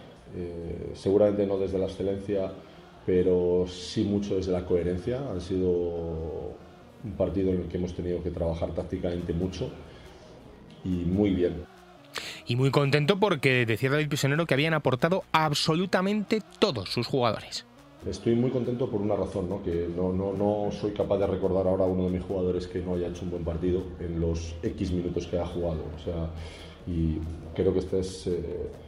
Eh, seguramente no desde la excelencia, pero sí mucho desde la coherencia. Han sido un partido en el que hemos tenido que trabajar tácticamente mucho y muy bien. Y muy contento porque decía David Pisonero que habían aportado absolutamente todos sus jugadores. Estoy muy contento por una razón, ¿no? Que no, no, no soy capaz de recordar ahora a uno de mis jugadores que no haya hecho un buen partido en los X minutos que ha jugado. O sea, y creo que este es, eh,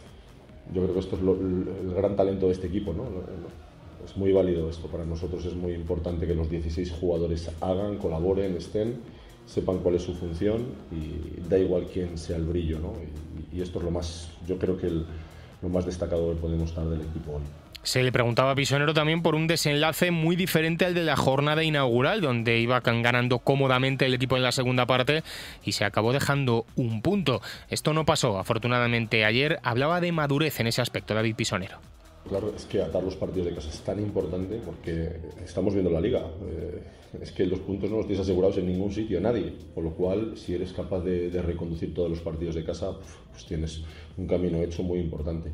yo creo que esto es lo, el gran talento de este equipo, ¿no? Es muy válido esto para nosotros, es muy importante que los dieciséis jugadores hagan, colaboren, estén, sepan cuál es su función y da igual quién sea el brillo, ¿no? Y, y esto es lo más, yo creo que el, lo más destacado que podemos dar del equipo hoy. Se le preguntaba a Pisonero también por un desenlace muy diferente al de la jornada inaugural, donde iba ganando cómodamente el equipo en la segunda parte y se acabó dejando un punto. Esto no pasó, afortunadamente, ayer. Hablaba de madurez en ese aspecto David Pisonero. Claro, es que atar los partidos de casa es tan importante porque estamos viendo la liga. Eh, es que los puntos no los tienes asegurados en ningún sitio, nadie. Por lo cual, si eres capaz de, de reconducir todos los partidos de casa, pues tienes un camino hecho muy importante.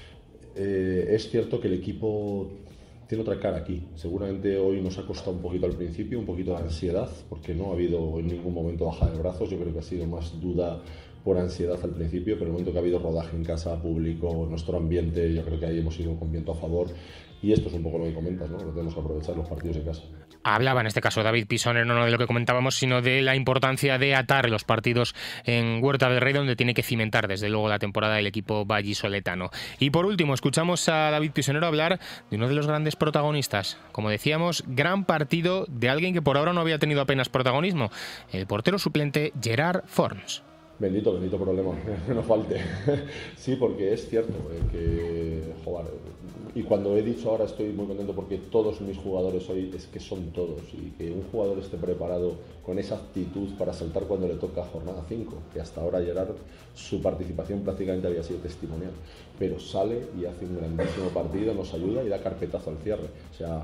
Eh, es cierto que el equipo tiene otra cara aquí. Seguramente hoy nos ha costado un poquito al principio, un poquito de ansiedad, porque no ha habido en ningún momento bajada de brazos. Yo creo que ha sido más duda por ansiedad al principio, pero en el momento que ha habido rodaje en casa, público, nuestro ambiente, yo creo que ahí hemos ido con viento a favor. Y esto es un poco lo que comentas, ¿no? Que tenemos que aprovechar los partidos de casa. Hablaba en este caso David Pisonero no de lo que comentábamos, sino de la importancia de atar los partidos en Huerta del Rey, donde tiene que cimentar desde luego la temporada del equipo vallisoletano. Y por último, escuchamos a David Pisonero hablar de uno de los grandes protagonistas. Como decíamos, gran partido de alguien que por ahora no había tenido apenas protagonismo, el portero suplente Gerard Forns. Bendito, bendito problema, que no falte. Sí, porque es cierto eh, que, joder, y cuando he dicho ahora estoy muy contento porque todos mis jugadores hoy es que son todos, y que un jugador esté preparado con esa actitud para saltar cuando le toca jornada cinco, que hasta ahora Gerard, su participación prácticamente había sido testimonial, pero sale y hace un grandísimo partido, nos ayuda y da carpetazo al cierre. O sea,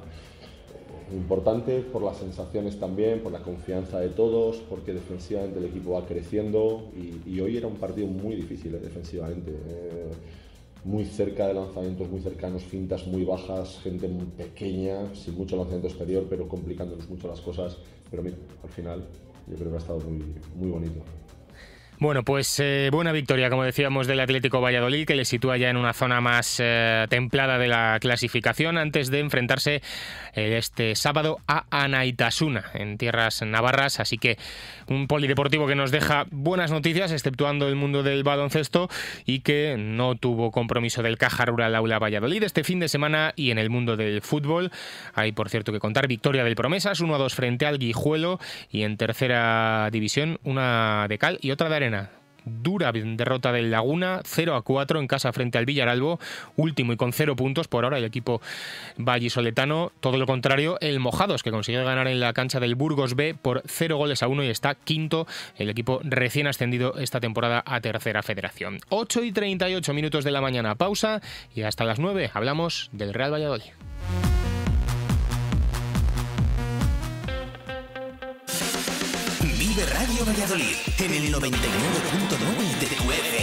importante por las sensaciones también, por la confianza de todos, porque defensivamente el equipo va creciendo y, y hoy era un partido muy difícil eh, defensivamente, eh, muy cerca de lanzamientos muy cercanos, fintas muy bajas, gente muy pequeña, sin mucho lanzamiento exterior, pero complicándonos mucho las cosas. Pero mira, al final yo creo que ha estado muy, muy bonito. Bueno, pues eh, buena victoria, como decíamos, del Atlético Valladolid, que le sitúa ya en una zona más eh, templada de la clasificación antes de enfrentarse eh, este sábado a Anaitasuna, en tierras navarras. Así que un polideportivo que nos deja buenas noticias, exceptuando el mundo del baloncesto, y que no tuvo compromiso del Caja Rural Aula Valladolid este fin de semana. Y en el mundo del fútbol hay, por cierto, que contar victoria del Promesas, uno a dos frente al Guijuelo, y en tercera división una de cal y otra de arena. Dura derrota del Laguna, cero a cuatro en casa frente al Villaralbo, último y con cero puntos por ahora el equipo vallisoletano. Todo lo contrario, el Mojados, que consiguió ganar en la cancha del Burgos B por cero goles a uno y está quinto, el equipo recién ascendido esta temporada a Tercera Federación. ocho y treinta y ocho minutos de la mañana, pausa, y hasta las nueve hablamos del Real Valladolid. Vive Radio Valladolid en el noventa y nueve punto nueve de tu F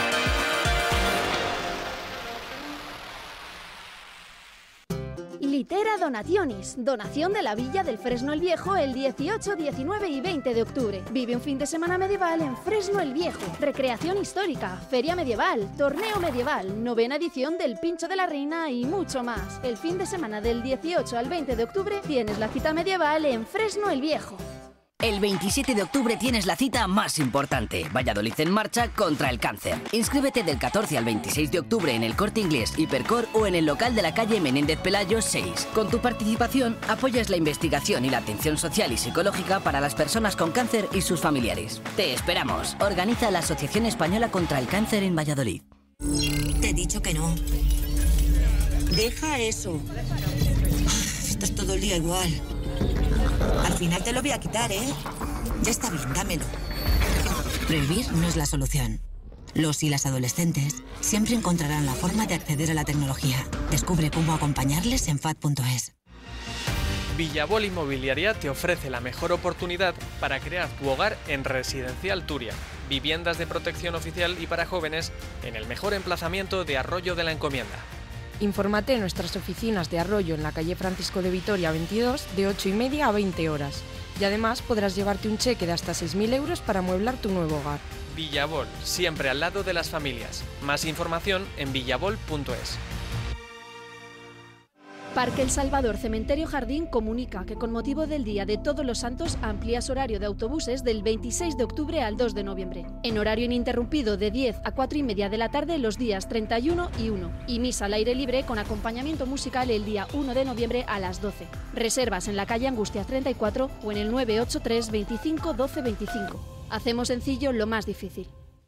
M. Intera Donationis, donación de la Villa del Fresno el Viejo el dieciocho, diecinueve y veinte de octubre. Vive un fin de semana medieval en Fresno el Viejo. Recreación histórica, feria medieval, torneo medieval, novena edición del Pincho de la Reina y mucho más. El fin de semana del dieciocho al veinte de octubre tienes la cita medieval en Fresno el Viejo. El veintisiete de octubre tienes la cita más importante. Valladolid en marcha contra el cáncer. Inscríbete del catorce al veintiséis de octubre en el Corte Inglés, Hipercor o en el local de la calle Menéndez Pelayo seis. Con tu participación apoyas la investigación y la atención social y psicológica para las personas con cáncer y sus familiares. Te esperamos. Organiza la Asociación Española contra el Cáncer en Valladolid. Te he dicho que no. Deja eso. Estás todo el día igual. Al final te lo voy a quitar, ¿eh? Ya está bien, dámelo. Prohibir no es la solución. Los y las adolescentes siempre encontrarán la forma de acceder a la tecnología. Descubre cómo acompañarles en F A D punto es. Villabol Inmobiliaria te ofrece la mejor oportunidad para crear tu hogar en Residencial Turia. Viviendas de protección oficial y para jóvenes en el mejor emplazamiento de Arroyo de la Encomienda. Infórmate en nuestras oficinas de Arroyo en la calle Francisco de Vitoria veintidós de ocho y media a veinte horas. Y además podrás llevarte un cheque de hasta seis mil euros para amueblar tu nuevo hogar. Villabol, siempre al lado de las familias. Más información en villabol punto es. Parque El Salvador Cementerio Jardín comunica que con motivo del Día de Todos los Santos amplía su horario de autobuses del veintiséis de octubre al dos de noviembre. En horario ininterrumpido de diez a cuatro y media de la tarde los días treinta y uno y uno. Y misa al aire libre con acompañamiento musical el día uno de noviembre a las doce. Reservas en la calle Angustias treinta y cuatro o en el nueve ocho tres veinticinco doce veinticinco. Hacemos sencillo lo más difícil.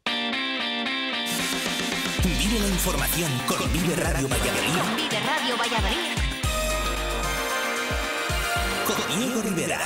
Vive la información con Vive Radio Valladolid. Con Vive Radio Valladolid. Con Diego Rivera.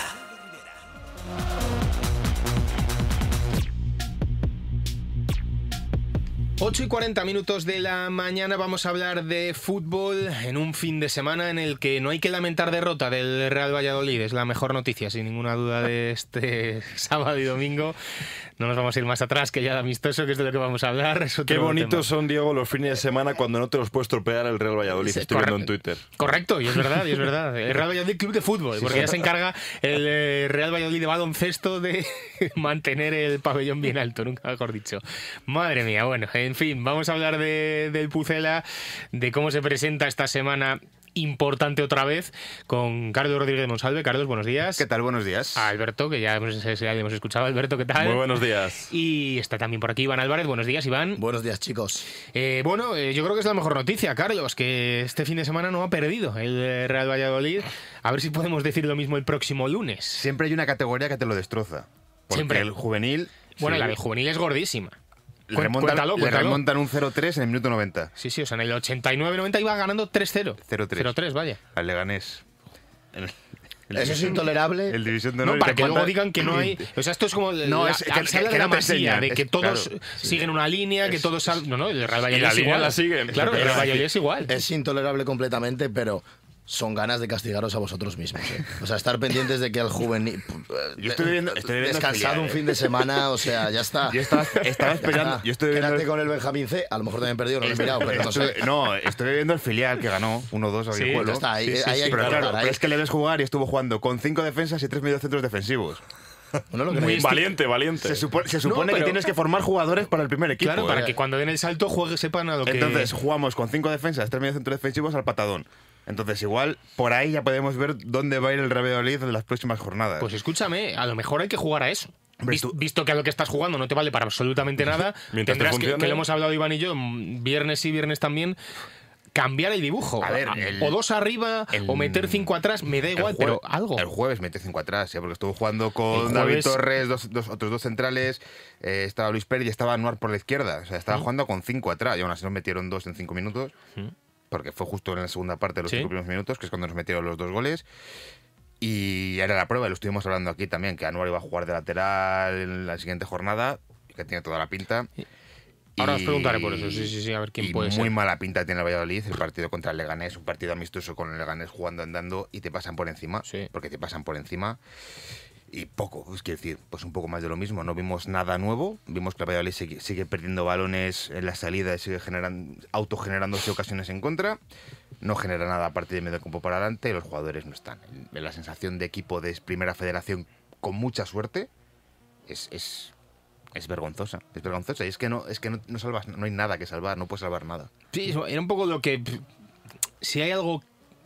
ocho y cuarenta minutos de la mañana vamos a hablar de fútbol en un fin de semana en el que no hay que lamentar derrota del Real Valladolid. Es la mejor noticia, sin ninguna duda, de este sábado y domingo. No nos vamos a ir más atrás, que ya de amistoso, que es de lo que vamos a hablar. Es otro Qué bonitos tema. son, Diego, los fines de semana cuando no te los puedes tropear el Real Valladolid. Sí, Estoy correcto. viendo en Twitter. Correcto, y es verdad, y es verdad. El Real Valladolid Club de Fútbol, Sí, porque sí. ya se encarga el eh, Real Valladolid de baloncesto de mantener el pabellón bien alto, nunca mejor dicho. Madre mía, bueno, en fin, vamos a hablar de, del Pucela, de cómo se presenta esta semana importante otra vez, con Carlos Rodríguez de Monsalve. Carlos, buenos días. ¿Qué tal? Buenos días. A Alberto, que ya hemos, ya hemos escuchado. Alberto, ¿qué tal? Muy buenos días. Y está también por aquí Iván Álvarez. Buenos días, Iván. Buenos días, chicos. Eh, bueno, eh, yo creo que es la mejor noticia, Carlos, que este fin de semana no ha perdido el eh, Real Valladolid. A ver si podemos decir lo mismo el próximo lunes. Siempre hay una categoría que te lo destroza. Porque Siempre. el juvenil... Bueno, sí, la del juvenil es gordísima. Le Cuen- remontan, cuéntalo, le cuéntalo. remontan un cero tres en el minuto noventa. Sí, sí, o sea, en el ochenta y nueve noventa iba ganando tres cero. cero tres. cero tres, vaya. Al Leganés. El- el- Eso es intolerable. El División de Honor No, y para te que luego falta- digan que no hay... O sea, esto es como... No, la, es que- se que- habla que de la no te masía, enseñan. de que Es- todos claro, sí. siguen una línea, que Es- todos... sal- No, no, el Real Y Valladolid la es línea igual. la siguen. Claro, el Pero Real Valladolid es igual. Es intolerable completamente, pero son ganas de castigaros a vosotros mismos. ¿eh? O sea, estar pendientes de que al juvenil... Yo estoy viendo, estoy viendo descansado filial, un eh. fin de semana, o sea, ya está. Yo estaba, estaba esperando. Ya Yo estoy viendo. Quédate el- con el Benjamín C. A lo mejor también perdido, no lo he mirado, pero no sé. Estoy- no, estoy viendo el filial que ganó uno dos a Sí, Guijuelo. ya está, ahí- Sí, sí, ahí sí. hay que Pero jugar, claro, ahí. pero es que le ves jugar y estuvo jugando con cinco defensas y tres mediocentros defensivos. Bueno, lo que Muy necesito- valiente, valiente. Se supone, se supone No, pero- que tienes que formar jugadores para el primer equipo. Claro, para ¿eh? que cuando den el salto juegue, sepan a lo que... Entonces jugamos con cinco defensas, tres mediocentros defensivos al patadón. Entonces igual por ahí ya podemos ver dónde va a ir el Real Valladolid en las próximas jornadas. Pues escúchame, a lo mejor hay que jugar a eso. Hombre, Vis- tú- Visto que a lo que estás jugando no te vale para absolutamente nada, Mientras te tendrás que, funcione. que lo hemos hablado Iván y yo, mm, viernes sí, viernes también, cambiar el dibujo. A ver, A- el- o dos arriba, el- o meter cinco atrás, me da igual, El jue- pero algo. El jueves mete cinco atrás, ¿sí? Porque estuvo jugando con El David jueves- Torres, dos, dos- otros dos centrales, eh, estaba Luis Pérez y estaba Anuar por la izquierda. O sea, estaba Mm. jugando con cinco atrás y aún así nos metieron dos en cinco minutos. Mm. Porque fue justo en la segunda parte de los Sí. cinco primeros minutos, que es cuando nos metieron los dos goles. Y era la prueba, y lo estuvimos hablando aquí también, que Anuar iba a jugar de lateral en la siguiente jornada, que tiene toda la pinta. Ahora os Y- preguntaré por eso, sí, sí, sí, a ver quién y puede muy ser. mala pinta tiene el Valladolid, el partido contra el Leganés, un partido amistoso con el Leganés jugando andando y te pasan por encima, porque te pasan por encima. y poco, es decir, pues un poco más de lo mismo. No vimos nada nuevo, vimos que el Valladolid sigue, sigue perdiendo balones en la salida y sigue generando, autogenerándose ocasiones en contra. No genera nada a partir de medio campo para adelante y los jugadores no están. La sensación de equipo de primera federación con mucha suerte es, es, es vergonzosa. Es vergonzosa y es que no, es que no, no salvas, no hay nada que salvar, no puedes salvar nada. Sí, era un poco lo que... Si hay algo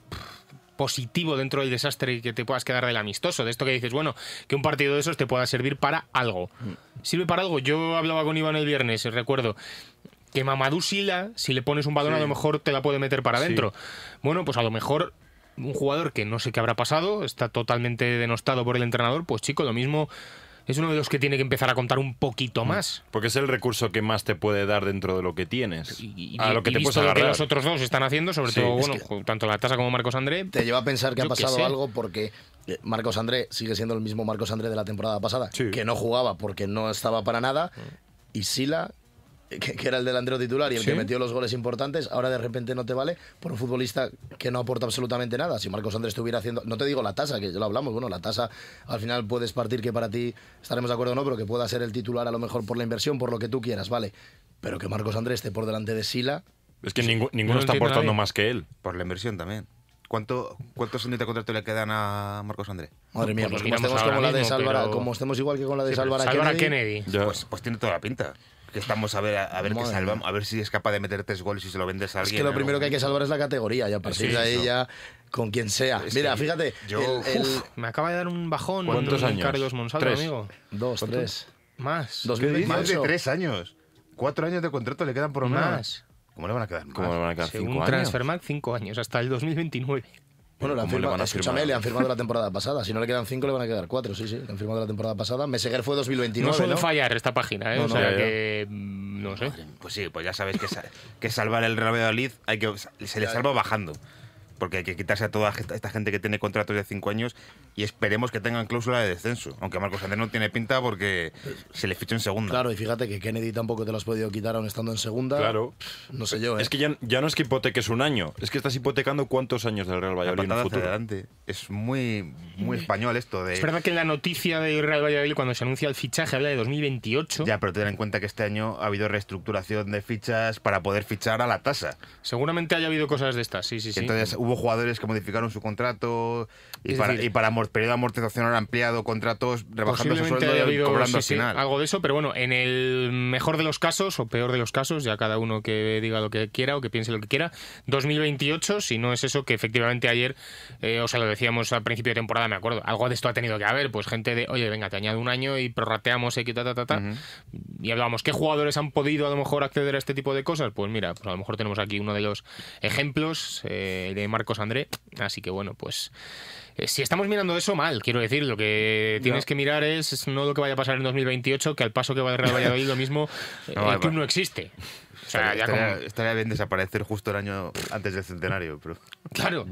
positivo dentro del desastre que te puedas quedar del amistoso, de esto que dices, bueno, que un partido de esos te pueda servir para algo. ¿Sirve para algo? Yo hablaba con Iván el viernes, recuerdo, que Mamadou Sylla, si le pones un balón, sí, a lo mejor te la puede meter para adentro. Sí. Bueno, pues a lo mejor un jugador que no sé qué habrá pasado, está totalmente denostado por el entrenador, pues chico, lo mismo... Es uno de los que tiene que empezar a contar un poquito más. Porque es el recurso que más te puede dar dentro de lo que tienes. Y, y, a lo que y te visto puedes lo agarrar. que los otros dos están haciendo, sobre Sí, todo, es bueno, que tanto la Tasa como Marcos André. Te lleva a pensar que ha pasado que algo porque Marcos André sigue siendo el mismo Marcos André de la temporada pasada, sí, que no jugaba porque no estaba para nada, y Sylla, que, que era el delantero titular y el ¿sí? que metió los goles importantes, ahora de repente no te vale por un futbolista que no aporta absolutamente nada. Si Marcos André estuviera haciendo, no te digo la Tasa, que ya lo hablamos, bueno, la Tasa al final puedes partir que para ti estaremos de acuerdo o no, pero que pueda ser el titular a lo mejor por la inversión, por lo que tú quieras, vale, pero que Marcos André esté por delante de Sylla. Es que ningú, ninguno no está aportando nadie. Más que él. Por la inversión también. ¿Cuánto, ¿Cuántos años de contrato le quedan a Marcos André? Madre mía, pues, pues como estemos como la de Salvara, pero... como estemos igual que con la de sí, Salvara Kennedy, Kennedy pues, pues tiene toda la pinta. Que estamos a ver a, a ver qué salvamos, a ver si es capaz de meter tres goles y se lo vendes a alguien. Es que lo primero que hay que salvar es la categoría y a partir sí, de ahí ya con quien sea. Es Mira, fíjate, yo, el, el... Uf, me acaba de dar un bajón. ¿Cuántos años? Carlos Monsalvo, tres. amigo. Dos, ¿Cuántos? tres. Más. dos mil veintiocho. Más de tres años. Cuatro años de contrato le quedan por lo menos. Más. ¿Cómo le van a quedar? ¿Cómo le van a quedar? Según cinco Transfermarkt, cinco años, hasta el dos mil veintinueve. Bueno, le han firmado, le escúchame, le han firmado la temporada pasada. Si no le quedan cinco, le van a quedar cuatro. Sí, sí, le han firmado la temporada pasada. Meseguer fue dos mil veintinueve. No suele ¿no? fallar esta página, ¿eh? No, o no, sea ya, que. No sé. Pues sí, pues ya sabéis que, que salvar el Real Valladolid hay que, se le salva bajando. Porque hay que quitarse a toda esta gente que tiene contratos de cinco años y esperemos que tengan cláusula de descenso. Aunque Marcos André no tiene pinta porque se le fichó en segunda. Claro, y fíjate que Kennedy tampoco te lo has podido quitar aún estando en segunda. Claro. No sé yo, ¿eh? Es que ya, ya no es que hipoteques un año, es que estás hipotecando cuántos años del Real Valladolid en el futuro. Adelante. Es muy, muy español esto de... Es verdad que en la noticia del Real Valladolid, cuando se anuncia el fichaje, habla de dos mil veintiocho. Ya, pero ten en cuenta que este año ha habido reestructuración de fichas para poder fichar a la tasa. Seguramente haya habido cosas de estas, sí, sí, sí. Entonces hubo jugadores que modificaron su contrato y para, decir, y para periodo de amortización han ampliado contratos rebajando su sueldo haya habido, y cobrando sí, al sí, final. Algo de eso, pero bueno, en el mejor de los casos o peor de los casos, ya cada uno que diga lo que quiera o que piense lo que quiera, dos mil veintiocho, si no es eso que efectivamente ayer, eh, o sea, lo decíamos al principio de temporada, me acuerdo, algo de esto ha tenido que haber, pues gente de, oye, venga, te añado un año y prorrateamos, eh, ta, ta, ta, ta. Uh-huh. Y hablábamos, ¿qué jugadores han podido a lo mejor acceder a este tipo de cosas? Pues mira, pues a lo mejor tenemos aquí uno de los ejemplos eh, de Marcos André, así que bueno, pues eh, si estamos mirando eso mal, quiero decir, lo que tienes no. que mirar es no lo que vaya a pasar en dos mil veintiocho, que al paso que va a Real Valladolid lo mismo, no, el club no existe. O sea, estaría, ya estaría, como... estaría bien desaparecer justo el año antes del centenario, pero... Claro,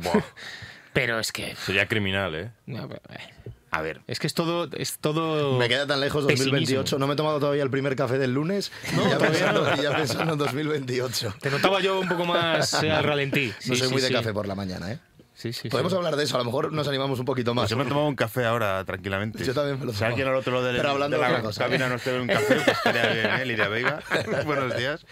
pero es que... Sería criminal, ¿eh? No, pero, eh. A ver, es que es todo, es todo. Me queda tan lejos dos mil veintiocho. Pesimismo. No me he tomado todavía el primer café del lunes. No, ya, pensando, ya pensando en dos mil veintiocho. Te notaba yo un poco más eh, al ralentí. No sí, soy sí, muy de sí. café por la mañana, ¿eh? Sí, sí, Podemos sí. hablar de eso, a lo mejor nos animamos un poquito más. Pues yo me he tomado un café ahora, tranquilamente. Yo también me lo he tomado. Si alguien al otro lado de, Pero hablando de la de cosa, cabina ¿eh? nos te ve un café, pues estaría bien, ¿eh? Lidia Veiga. Buenos días.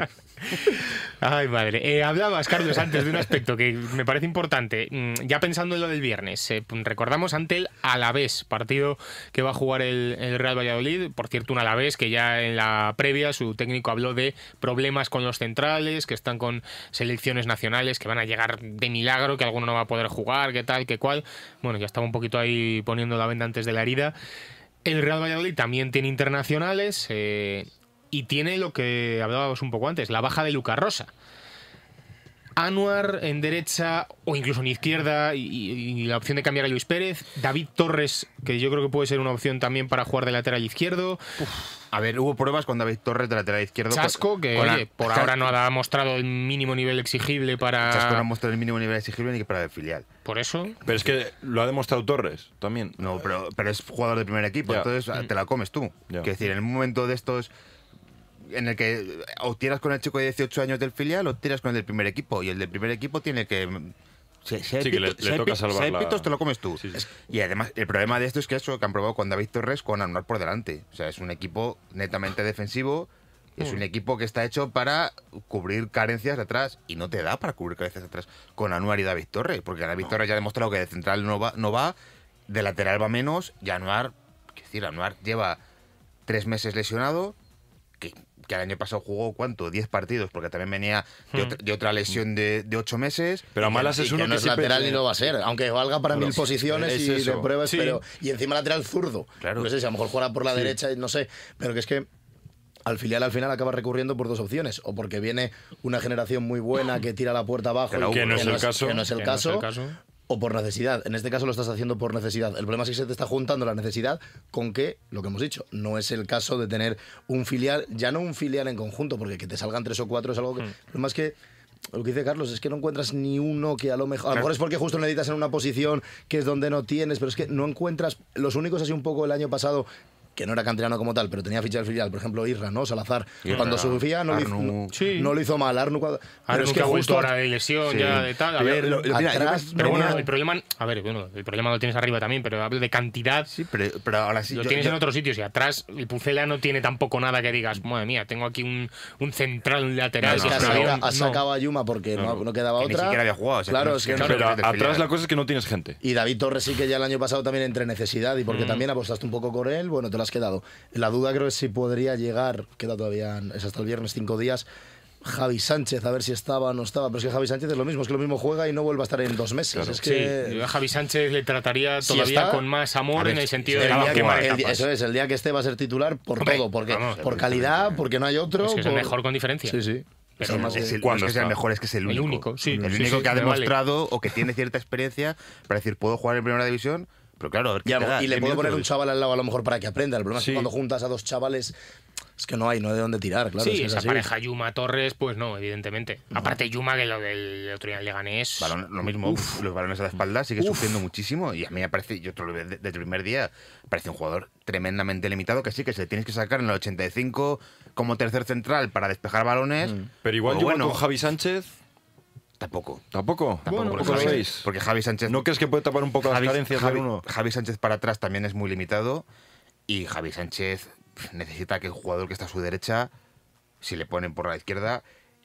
Ay, madre. Eh, hablabas, Carlos, antes de un aspecto que me parece importante. Ya pensando en lo del viernes, eh, recordamos ante el Alavés, partido que va a jugar el, el Real Valladolid. Por cierto, un Alavés que ya en la previa su técnico habló de problemas con los centrales, que están con selecciones nacionales, que van a llegar de milagro, que alguno no va a poder jugar, que tal, que cual. Bueno, ya estaba un poquito ahí poniendo la venda antes de la herida. El Real Valladolid también tiene internacionales eh, y tiene lo que hablábamos un poco antes, la baja de Lucas Rosa. Anuar en derecha o incluso en izquierda y, y la opción de cambiar a Luis Pérez. David Torres, que yo creo que puede ser una opción también para jugar de lateral izquierdo. Uf. A ver, hubo pruebas con David Torres de lateral izquierdo. Chasco, que con, oye, por Chasco. ahora no ha mostrado el mínimo nivel exigible para... Chasco no ha mostrado el mínimo nivel exigible ni para el filial. Por eso... Pero es que lo ha demostrado Torres también. No, pero, pero es jugador de primer equipo, ya. Entonces te la comes tú. Quiero decir, en un momento de estos... en el que o tiras con el chico de dieciocho años del filial o tiras con el del primer equipo, y el del primer equipo tiene que Si, si hay Sí, que le- pito- le si hay toca pi- salvar si hay la- pitos, te lo comes tú. Sí, sí. Es- Y además, el problema de esto es que eso que han probado con David Torres con Anuar por delante. O sea, es un equipo netamente defensivo. Es Mm. un equipo que está hecho para cubrir carencias de atrás. Y no te da para cubrir carencias de atrás con Anuar y David Torres. Porque David Torres ya ha demostrado que de central no va, no va, de lateral va menos. Y Anuar, quiero decir, Anuar lleva tres meses lesionado. Que, que el año pasado jugó, ¿cuánto? diez partidos, porque también venía de, Mm. otra, de otra lesión de, de ocho meses. Pero a Y que- malas y es que uno no que es siempre- lateral ni lo va a ser, aunque valga para Bueno, mil posiciones es y eso. de pruebas, Sí. pero y encima lateral zurdo. Claro. No sé si a lo mejor juega por la Sí. derecha, no sé, pero que es que al filial al final acaba recurriendo por dos opciones, o porque viene una generación muy buena que tira la puerta abajo, Que no- y que no es el caso. que no es el Que no es caso, el caso. o por necesidad. En este caso lo estás haciendo por necesidad. El problema es que se te está juntando la necesidad con que, lo que hemos dicho, no es el caso de tener un filial, ya no un filial en conjunto, porque que te salgan tres o cuatro es algo que... Mm. El problema es que lo que dice Carlos es que no encuentras ni uno que a lo mejor... A lo mejor es porque justo necesitas en una posición que es donde no tienes, pero es que no encuentras... Los únicos así un poco el año pasado, que no era canterano como tal, pero tenía ficha del filial, por ejemplo, Irra, ¿no? Salazar. Irra, cuando Sofía no, lo hizo- Arnu. no, Sí. no lo hizo mal. Arnu, cuando- pero Ahora es nunca que ha vuelto justo ahora de lesión, Sí. ya de tal. A Pero ver, lo- lo- mira, yo atrás, me- pero venía- bueno, el problema, a ver, bueno, el problema lo tienes arriba también, pero hablo de cantidad. Sí, pero, pero ahora sí. Lo yo- tienes yo- en otros sitios y atrás el Pucela no tiene tampoco nada que digas, madre mía, tengo aquí un, un central, un lateral. Es que que es ha un saca- avión. ha No. sacado a Yuma porque no, No, no quedaba que ni otra. siquiera había jugado, o sea, claro, que no- es que que no- no- Pero del filial. atrás la cosa es que no tienes gente. Y David Torres sí que ya el año pasado también entre necesidad y porque Mm. también apostaste un poco con él, bueno, te lo has quedado. La duda creo es si podría llegar, queda todavía, es hasta el viernes cinco días, Javi Sánchez, a ver si estaba o no estaba. Pero es que Javi Sánchez es lo mismo, es que lo mismo juega y no vuelve a estar en dos meses. Claro. Es que... Sí, yo a Javi Sánchez le trataría Si todavía está- con más amor A ver, en el sentido el de día que- quemar el día- etapas. eso es, el día que esté va a ser titular por Hombre, todo, porque, vamos, por calidad, porque no hay otro. Es que es el por- mejor con diferencia. Sí, sí. Pero Además, Es el, ¿Cuándo no es que sea el está? mejor, es que es el El único. único, sí. El Sí, único sí, que ha me vale. demostrado o que tiene cierta experiencia para decir, puedo jugar en primera división, pero claro, a ver qué Ya, te da, y le diez puedo poner un minutos. chaval al lado a lo mejor para que aprenda. El problema es Sí. que cuando juntas a dos chavales, es que no hay, no hay de dónde tirar, claro. es Sí, que es esa así. pareja Yuma-Torres, pues no, evidentemente. Aparte Yuma, que lo del otro día en Leganés... Balón- lo mismo, los balones a la espalda sigue sufriendo muchísimo y a mí me parece, yo te lo veo desde el primer día, parece un jugador tremendamente limitado que sí, que se le tienes que sacar en el ochenta y cinco como tercer central para despejar balones. Pero igual o yo bueno, con Javi Sánchez tampoco. tampoco. Tampoco, Bueno, porque, ¿cómo lo Javi, veis? porque Javi Sánchez... ¿No crees que puede tapar un poco Javi, las carencias Javi- de uno? Javi Sánchez para atrás también es muy limitado y Javi Sánchez pf, necesita que el jugador que está a su derecha, si le ponen por la izquierda,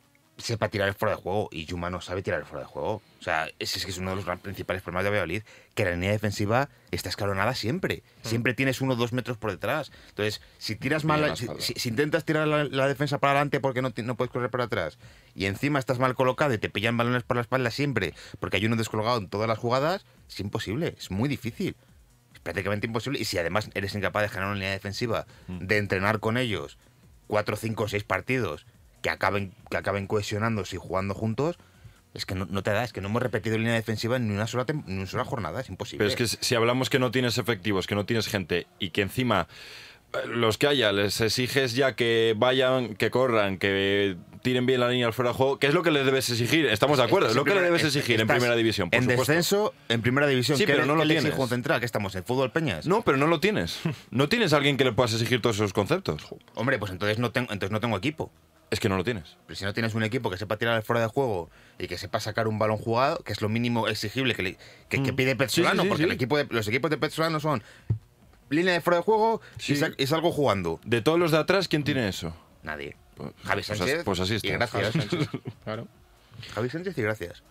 sepa tirar el fuera de juego y Yuma no sabe tirar el fuera de juego. O sea, ese es que es uno de los gran- principales problemas de Valladolid, que la línea defensiva está escalonada siempre. Siempre tienes uno o dos metros por detrás. Entonces, si tiras mal, Pilla la- la si, espalda. si- si intentas tirar la, la defensa para adelante porque no, ti- no puedes correr para atrás y encima estás mal colocado y te pillan balones por la espalda siempre porque hay uno descolgado en todas las jugadas, es imposible, es muy difícil. Es prácticamente imposible. Y si además eres incapaz de generar una línea defensiva, de entrenar con ellos cuatro, cinco, seis partidos que acaben, que acaben cohesionándose y jugando juntos, es que no, no te da, es que no hemos repetido línea defensiva en ni una sola, tem- ni una sola jornada, es imposible. Pero es que si hablamos que no tienes efectivos, que no tienes gente y que encima eh, los que haya les exiges ya que vayan, que corran, que tiren bien la línea al fuera de juego, ¿qué es lo que le debes exigir? Estamos de acuerdo, es lo que le debes exigir en Estás primera división, por en supuesto. descenso, en primera división, Sí, ¿qué pero le- no lo qué le tienes. exijo central? ¿Que estamos en fútbol Peñas? No, pero no lo tienes. No tienes a alguien que le puedas exigir todos esos conceptos. Hombre, pues entonces no, tengo, entonces no tengo equipo. Es que no lo tienes. Pero si no tienes un equipo que sepa tirar al fuera de juego y que sepa sacar un balón jugado, que es lo mínimo exigible que, le- que, que Mm. pide Petzolano, Sí, sí, sí, porque sí. El equipo de, los equipos de Petzolano son línea de fuera de juego Sí. y, sal- y salgo jugando. De todos los de atrás, ¿quién tiene eso? Nadie. Pues- Javi pues Sánchez as- pues así y está. gracias. Javi Sánchez, claro. Javi Sánchez y gracias.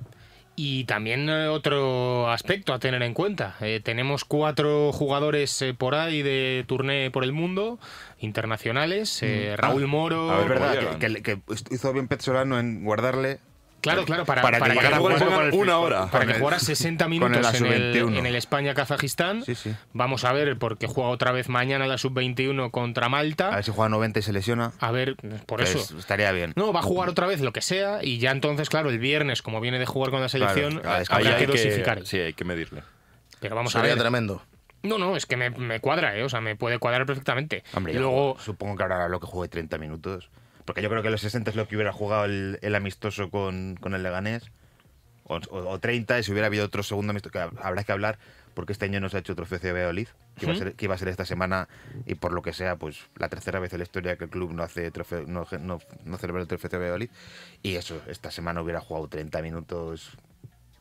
Y también eh, otro aspecto a tener en cuenta. Eh, tenemos cuatro jugadores eh, por ahí de turné por el mundo, internacionales. eh, Raúl Moro... A ver, Es verdad podrían. que, que- que hizo bien Petzolano en guardarle. Claro, claro, para, Para para que que, para jugara- jugar para- una hora. para con que el- jugara sesenta con minutos la en, sub el, veintiuno. en el España-Kazajistán. Sí, sí. Vamos a ver, porque juega otra vez mañana la sub veintiuno contra Malta. A ver si juega noventa y se lesiona. A ver, por Pues eso. estaría bien. No, va a jugar otra vez lo que sea y ya entonces, claro, el viernes, como viene de jugar con la selección, Claro, Ahí habrá hay que dosificar. Sí, hay que medirle. Pero vamos a Sería ver. tremendo. No, no, es que me, me cuadra, ¿eh? O sea, me puede cuadrar perfectamente. Hombre, y yo luego, supongo que ahora lo que juegue treinta minutos. Porque yo creo que los sesenta es lo que hubiera jugado el, el amistoso con, con el Leganés. O, o- o treinta, y si hubiera habido otro segundo amistoso, que habrá que hablar, porque este año no se ha hecho trofeo de Valladolid, que, iba a ¿Mm? ser, que iba a ser esta semana, y por lo que sea, pues la tercera vez en la historia que el club no hace trofeo, no, no, no celebra el trofeo de Valladolid. Y eso, esta semana hubiera jugado treinta minutos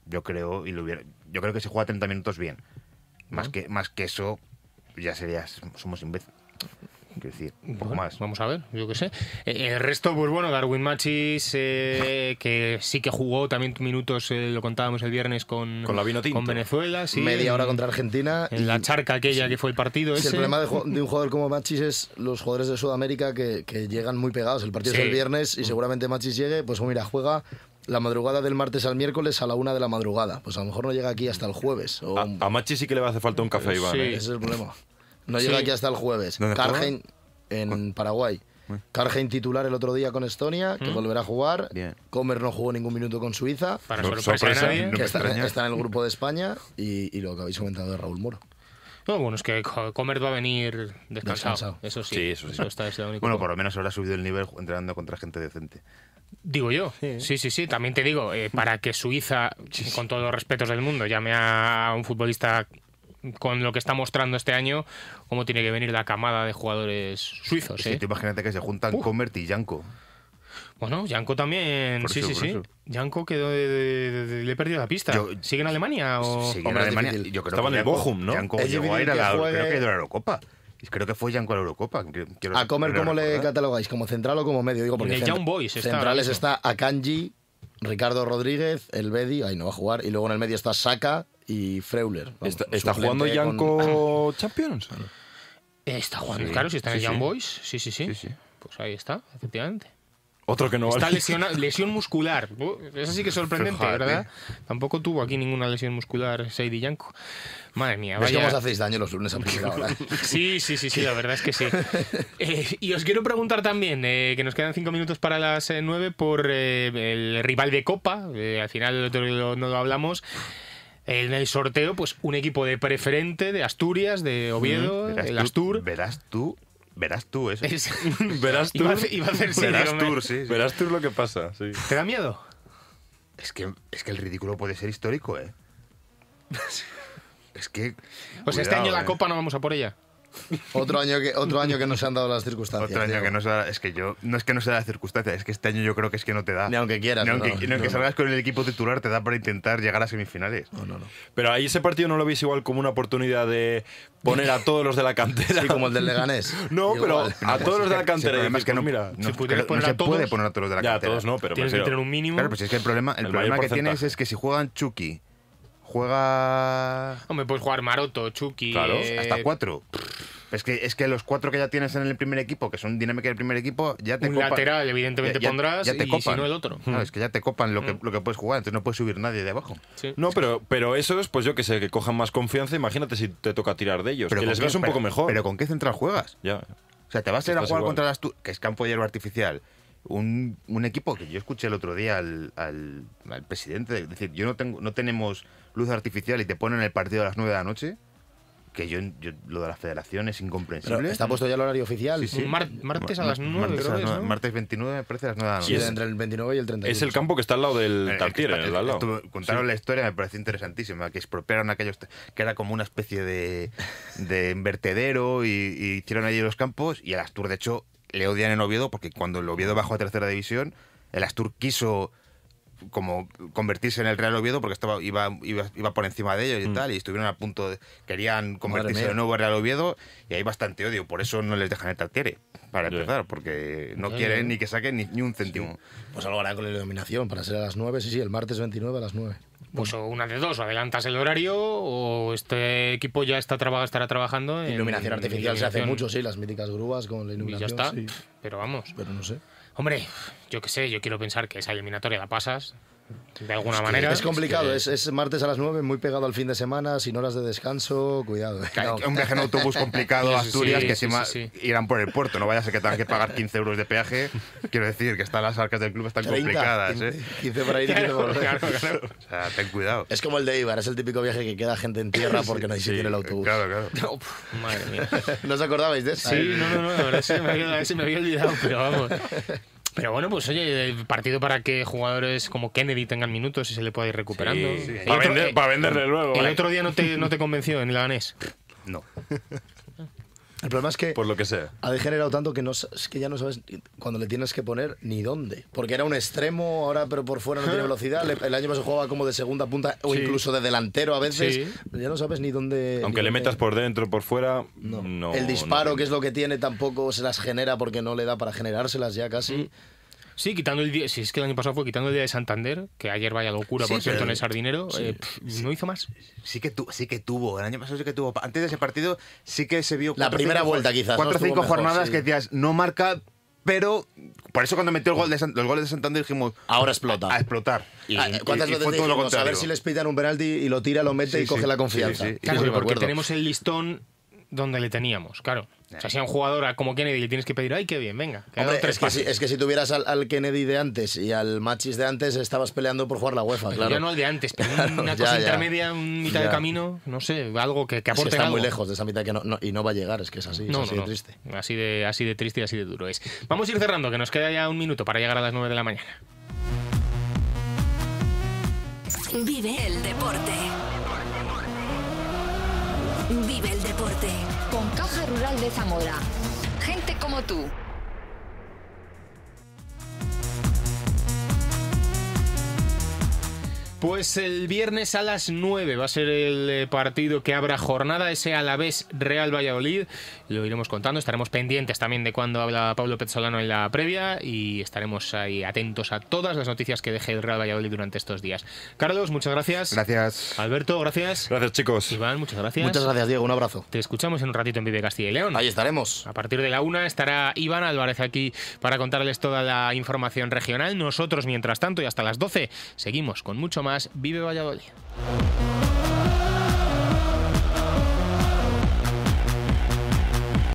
yo creo, y lo hubiera, yo creo que se juega treinta minutos bien. Más, que, más que eso, ya sería, somos imbéciles. Quiero decir, un poco bueno, más. Vamos a ver, yo qué sé. Eh, el resto, pues bueno, Darwin Machis, eh, que sí que jugó también minutos, eh, lo contábamos el viernes con, con, la vino tinto. con Venezuela. Sí, Media hora en, contra Argentina. En y, la charca aquella sí, que fue el partido sí, ese. El problema de, de un jugador como Machis es los jugadores de Sudamérica que, que llegan muy pegados. El partido sí. es el viernes y seguramente Machis llegue, pues mira, juega la madrugada del martes al miércoles a la una de la madrugada. Pues a lo mejor no llega aquí hasta el jueves. O... A, a Machis sí que le va a hacer falta un café, Iván. Sí, ¿eh? ese es el problema. No sí. llega aquí hasta el jueves. Karlheim en Paraguay. Karlheim titular el otro día con Estonia, que ¿Mm? volverá a jugar. Bien. Comer no jugó ningún minuto con Suiza. Para no, sorpresa, nadie. Que está, está en el grupo de España. Y, y lo que habéis comentado de Raúl Moro. No, bueno, es que Comer va a venir descansado. descansado. Eso sí. sí, eso sí. Eso está, es único bueno, por lo menos habrá subido el nivel entrenando contra gente decente. Digo yo, sí, sí, sí. sí. También te digo, eh, para que Suiza, con todos los respetos del mundo, llame a un futbolista con lo que está mostrando este año, cómo tiene que venir la camada de jugadores suizos. Sí, ¿eh? te imagínate que se juntan uh. Comert y Janko. Bueno, Janko también, por sí, eso, sí, sí. Eso. Janko quedó de, de, de, de, le he perdido la pista. Yo, ¿Sigue en Alemania o...? Sigue en Alemania. Yo creo Estaba que en el Bochum, ¿no? Janko llegó a ir a la, juegue... creo que de la Eurocopa. Creo que fue Janko a la Eurocopa. Quiero, a Comer, ¿cómo le catalogáis? ¿Como central o como medio? Digo, porque en el Young Boys está centrales está Akanji, Ricardo Rodríguez, el Bedi, ahí no va a jugar, y luego en el medio está Saka y Freuler. Vamos, ¿Está, ¿está jugando Janko con... Champions? Está jugando, sí, claro, si está en sí, el Young sí. Boys. Sí, sí, sí, sí, sí. Pues ahí está, efectivamente. Otro que no Está vale. lesiona, lesión muscular. Uh, eso sí que es sorprendente, Fijate. ¿verdad? Tampoco tuvo aquí ninguna lesión muscular Seydi Janko. Madre mía, vaya... ¿Ves cómo os hacéis daño los lunes a primera hora? Sí, sí, sí, sí, la verdad es que sí. Eh, y os quiero preguntar también, eh, que nos quedan cinco minutos para las eh, nueve, por eh, el rival de Copa. Eh, al final no lo hablamos. En el sorteo, pues un equipo de Preferente, de Asturias, de Oviedo, verás el tú, Astur. Verás tú... Verás tú eso. Es... Verás tú. Iba a hacer, iba a hacer sí, Verás digo, tú, me... sí, sí. Verás tú lo que pasa, sí. ¿Te da miedo? Es que, es que el ridículo puede ser histórico, ¿eh? Es que... Pues cuidado, este año la eh. Copa no vamos a por ella. Otro año que otro año que no se han dado las circunstancias. Otro año Diego. que no se da, es que yo no es que no se da las circunstancias, es que este año yo creo que es que no te da. Ni aunque quieras. Ni aunque, no, ni aunque no, salgas con el equipo titular te da para intentar llegar a semifinales. No, no, no. Pero ahí ese partido no lo veis igual como una oportunidad de poner a todos los de la cantera. Sí, como el del Leganés. No, igual. pero no, a todos los de la cantera. El es que no, mira, no, si no, no se todos, puede poner a todos los de la ya, cantera. Ya, todos no, pero tienes que tener un mínimo. Claro, pues es que el problema, el, el problema que tienes es que si juegan Chucky, juega... Hombre, puedes jugar Maroto, Chucky... Claro, eh... hasta cuatro. Es que, es que los cuatro que ya tienes en el primer equipo, que son dinámica del primer equipo, ya te un copan. Un lateral, evidentemente ya, pondrás, ya te y copan. si no el otro. Claro, es que ya te copan lo que, mm. lo que puedes jugar, entonces no puedes subir nadie de abajo. Sí. No, pero, pero eso es, pues yo que sé, que cojan más confianza. Imagínate si te toca tirar de ellos, pero que les ves un pero, poco mejor. Pero ¿con qué central juegas? Ya. O sea, te vas a ir a jugar igual. contra las... Tu que es campo de hierba artificial. Un, un equipo que yo escuché el otro día al, al, al presidente, es decir, yo no tengo no tenemos luz artificial y te ponen el partido a las nueve de la noche, que yo, yo lo de la federación es incomprensible. Pero ¿está puesto ya el horario oficial? Sí, sí. Mar martes a las nueve, martes, creo que es, ¿no? Martes veintinueve, me parece a las nueve de la noche. Sí, es entre el veintinueve y el treinta y uno. Es el campo que está al lado del Tartiere, en el al lado. Estuvo, contaron sí. la historia, me pareció interesantísima, que expropiaron aquellos, que era como una especie de, de vertedero y, y hicieron allí los campos, y el Astur, de hecho, le odian en Oviedo, porque cuando el Oviedo bajó a tercera división, el Astur quiso como convertirse en el Real Oviedo porque estaba iba iba, iba por encima de ellos y mm. tal, y estuvieron a punto de, querían convertirse en el nuevo Real Oviedo, y hay bastante odio, por eso no les dejan el Tartiere, para yeah. empezar, porque no yeah, quieren yeah. ni que saquen ni, ni un céntimo. Sí. Pues algo hará con la iluminación, para ser a las nueve, sí, sí, el martes veintinueve a las nueve. Pues o una de dos, o adelantas el horario o este equipo ya está traba, estará trabajando en iluminación artificial. Iluminación. Se hace mucho, sí, las míticas grúas con la iluminación. Y ya está, sí. pero vamos. Pero no sé. Hombre, yo qué sé, yo quiero pensar que esa eliminatoria la pasas de alguna es manera. Es complicado, es, que... es, es martes a las nueve, muy pegado al fin de semana, sin horas de descanso, cuidado. ¿eh? No. Un viaje en autobús complicado a Asturias, sí, que encima sí, sí, sí. irán por el puerto, no vaya a ser que tengan que pagar quince euros de peaje. Quiero decir que están las arcas del club están treinta, complicadas. ¿eh? quince para ir y quince para volver. Claro, claro. O sea, ten cuidado. Es como el de Ibar, es el típico viaje que queda gente en tierra porque no hay sitio en el autobús. Claro, claro. No, pff, madre mía. ¿No os acordabais de eso? Sí, no, no, no, la verdad se me había, se me había olvidado, pero vamos. Pero bueno, pues oye, el partido para que jugadores como Kennedy tengan minutos y se le pueda ir recuperando. Sí, sí. Para, vender, pa venderle luego. ¿El ¿vale? otro día no te, no te convenció en el Leganés? No. El problema es que por lo que sea. ha degenerado tanto que, no, es que ya no sabes cuando le tienes que poner ni dónde. Porque era un extremo, ahora pero por fuera no tiene velocidad. El año pasado jugaba como de segunda punta o Sí. incluso de delantero a veces. Sí. Ya no sabes ni dónde... Aunque ni le dónde- metas por dentro, por fuera, no. no El disparo, no que es lo que tiene, tampoco se las genera porque no le da para generárselas ya casi. Sí, quitando el día, si es que el año pasado fue quitando el día de Santander, que ayer vaya locura, Sí, por cierto, pero- en el Sardinero, sí. eh, pff, no hizo más. Sí que, tu, sí que tuvo, el año pasado sí que tuvo. Antes de ese partido sí que se vio... La cuatro, primera cinco- vuelta quizás, ¿no? Cuatro o Estuvo cinco mejor, jornadas sí. que decías, no marca, pero... Por eso cuando metió el gol de San- los goles de Santander dijimos... Ahora explota. A, a explotar. Y, Ah, ¿Cuántas y- y veces fue todo lo dijimos? A contrario. ver si les pitan un penalti y lo tira, lo mete Sí, y coge sí, la confianza. sí, sí. Claro, Sí, me porque acuerdo. tenemos el listón donde le teníamos, claro. O sea, si a un jugador como Kennedy le tienes que pedir, ay, qué bien, venga, que ha dado Hombre, tres es, que si, pases. es que si tuvieras al, al Kennedy de antes y al Machis de antes, estabas peleando por jugar la UEFA, Pero claro. ya no el de antes, pero Claro, una ya, cosa ya. intermedia, un mitad de Ya. camino, no sé, algo que, que Es que aporte está algo. muy lejos de esa mitad que no, no- y no va a llegar, es que es así, es No, así no, de no. triste. Así de, así de triste y así de duro es. Vamos a ir cerrando, que nos queda ya un minuto para llegar a las nueve de la mañana. Vive el deporte. Vive el deporte. Con Caja Rural de Zamora. Gente como tú. Pues el viernes a las nueve va a ser el eh, partido que abra jornada, ese Alavés Real Valladolid. Lo iremos contando, estaremos pendientes también de cuando habla Pablo Pezzolano en la previa y estaremos ahí atentos a todas las noticias que deje el Real Valladolid durante estos días. Carlos, muchas gracias. Gracias. Alberto, gracias. Gracias, chicos. Iván, muchas gracias. Muchas gracias, Diego, un abrazo. Te escuchamos en un ratito en Vive Castilla y León. Ahí estaremos. A partir de la una estará Iván Álvarez aquí para contarles toda la información regional. Nosotros, mientras tanto, y hasta las doce, seguimos con mucho más Vive Valladolid.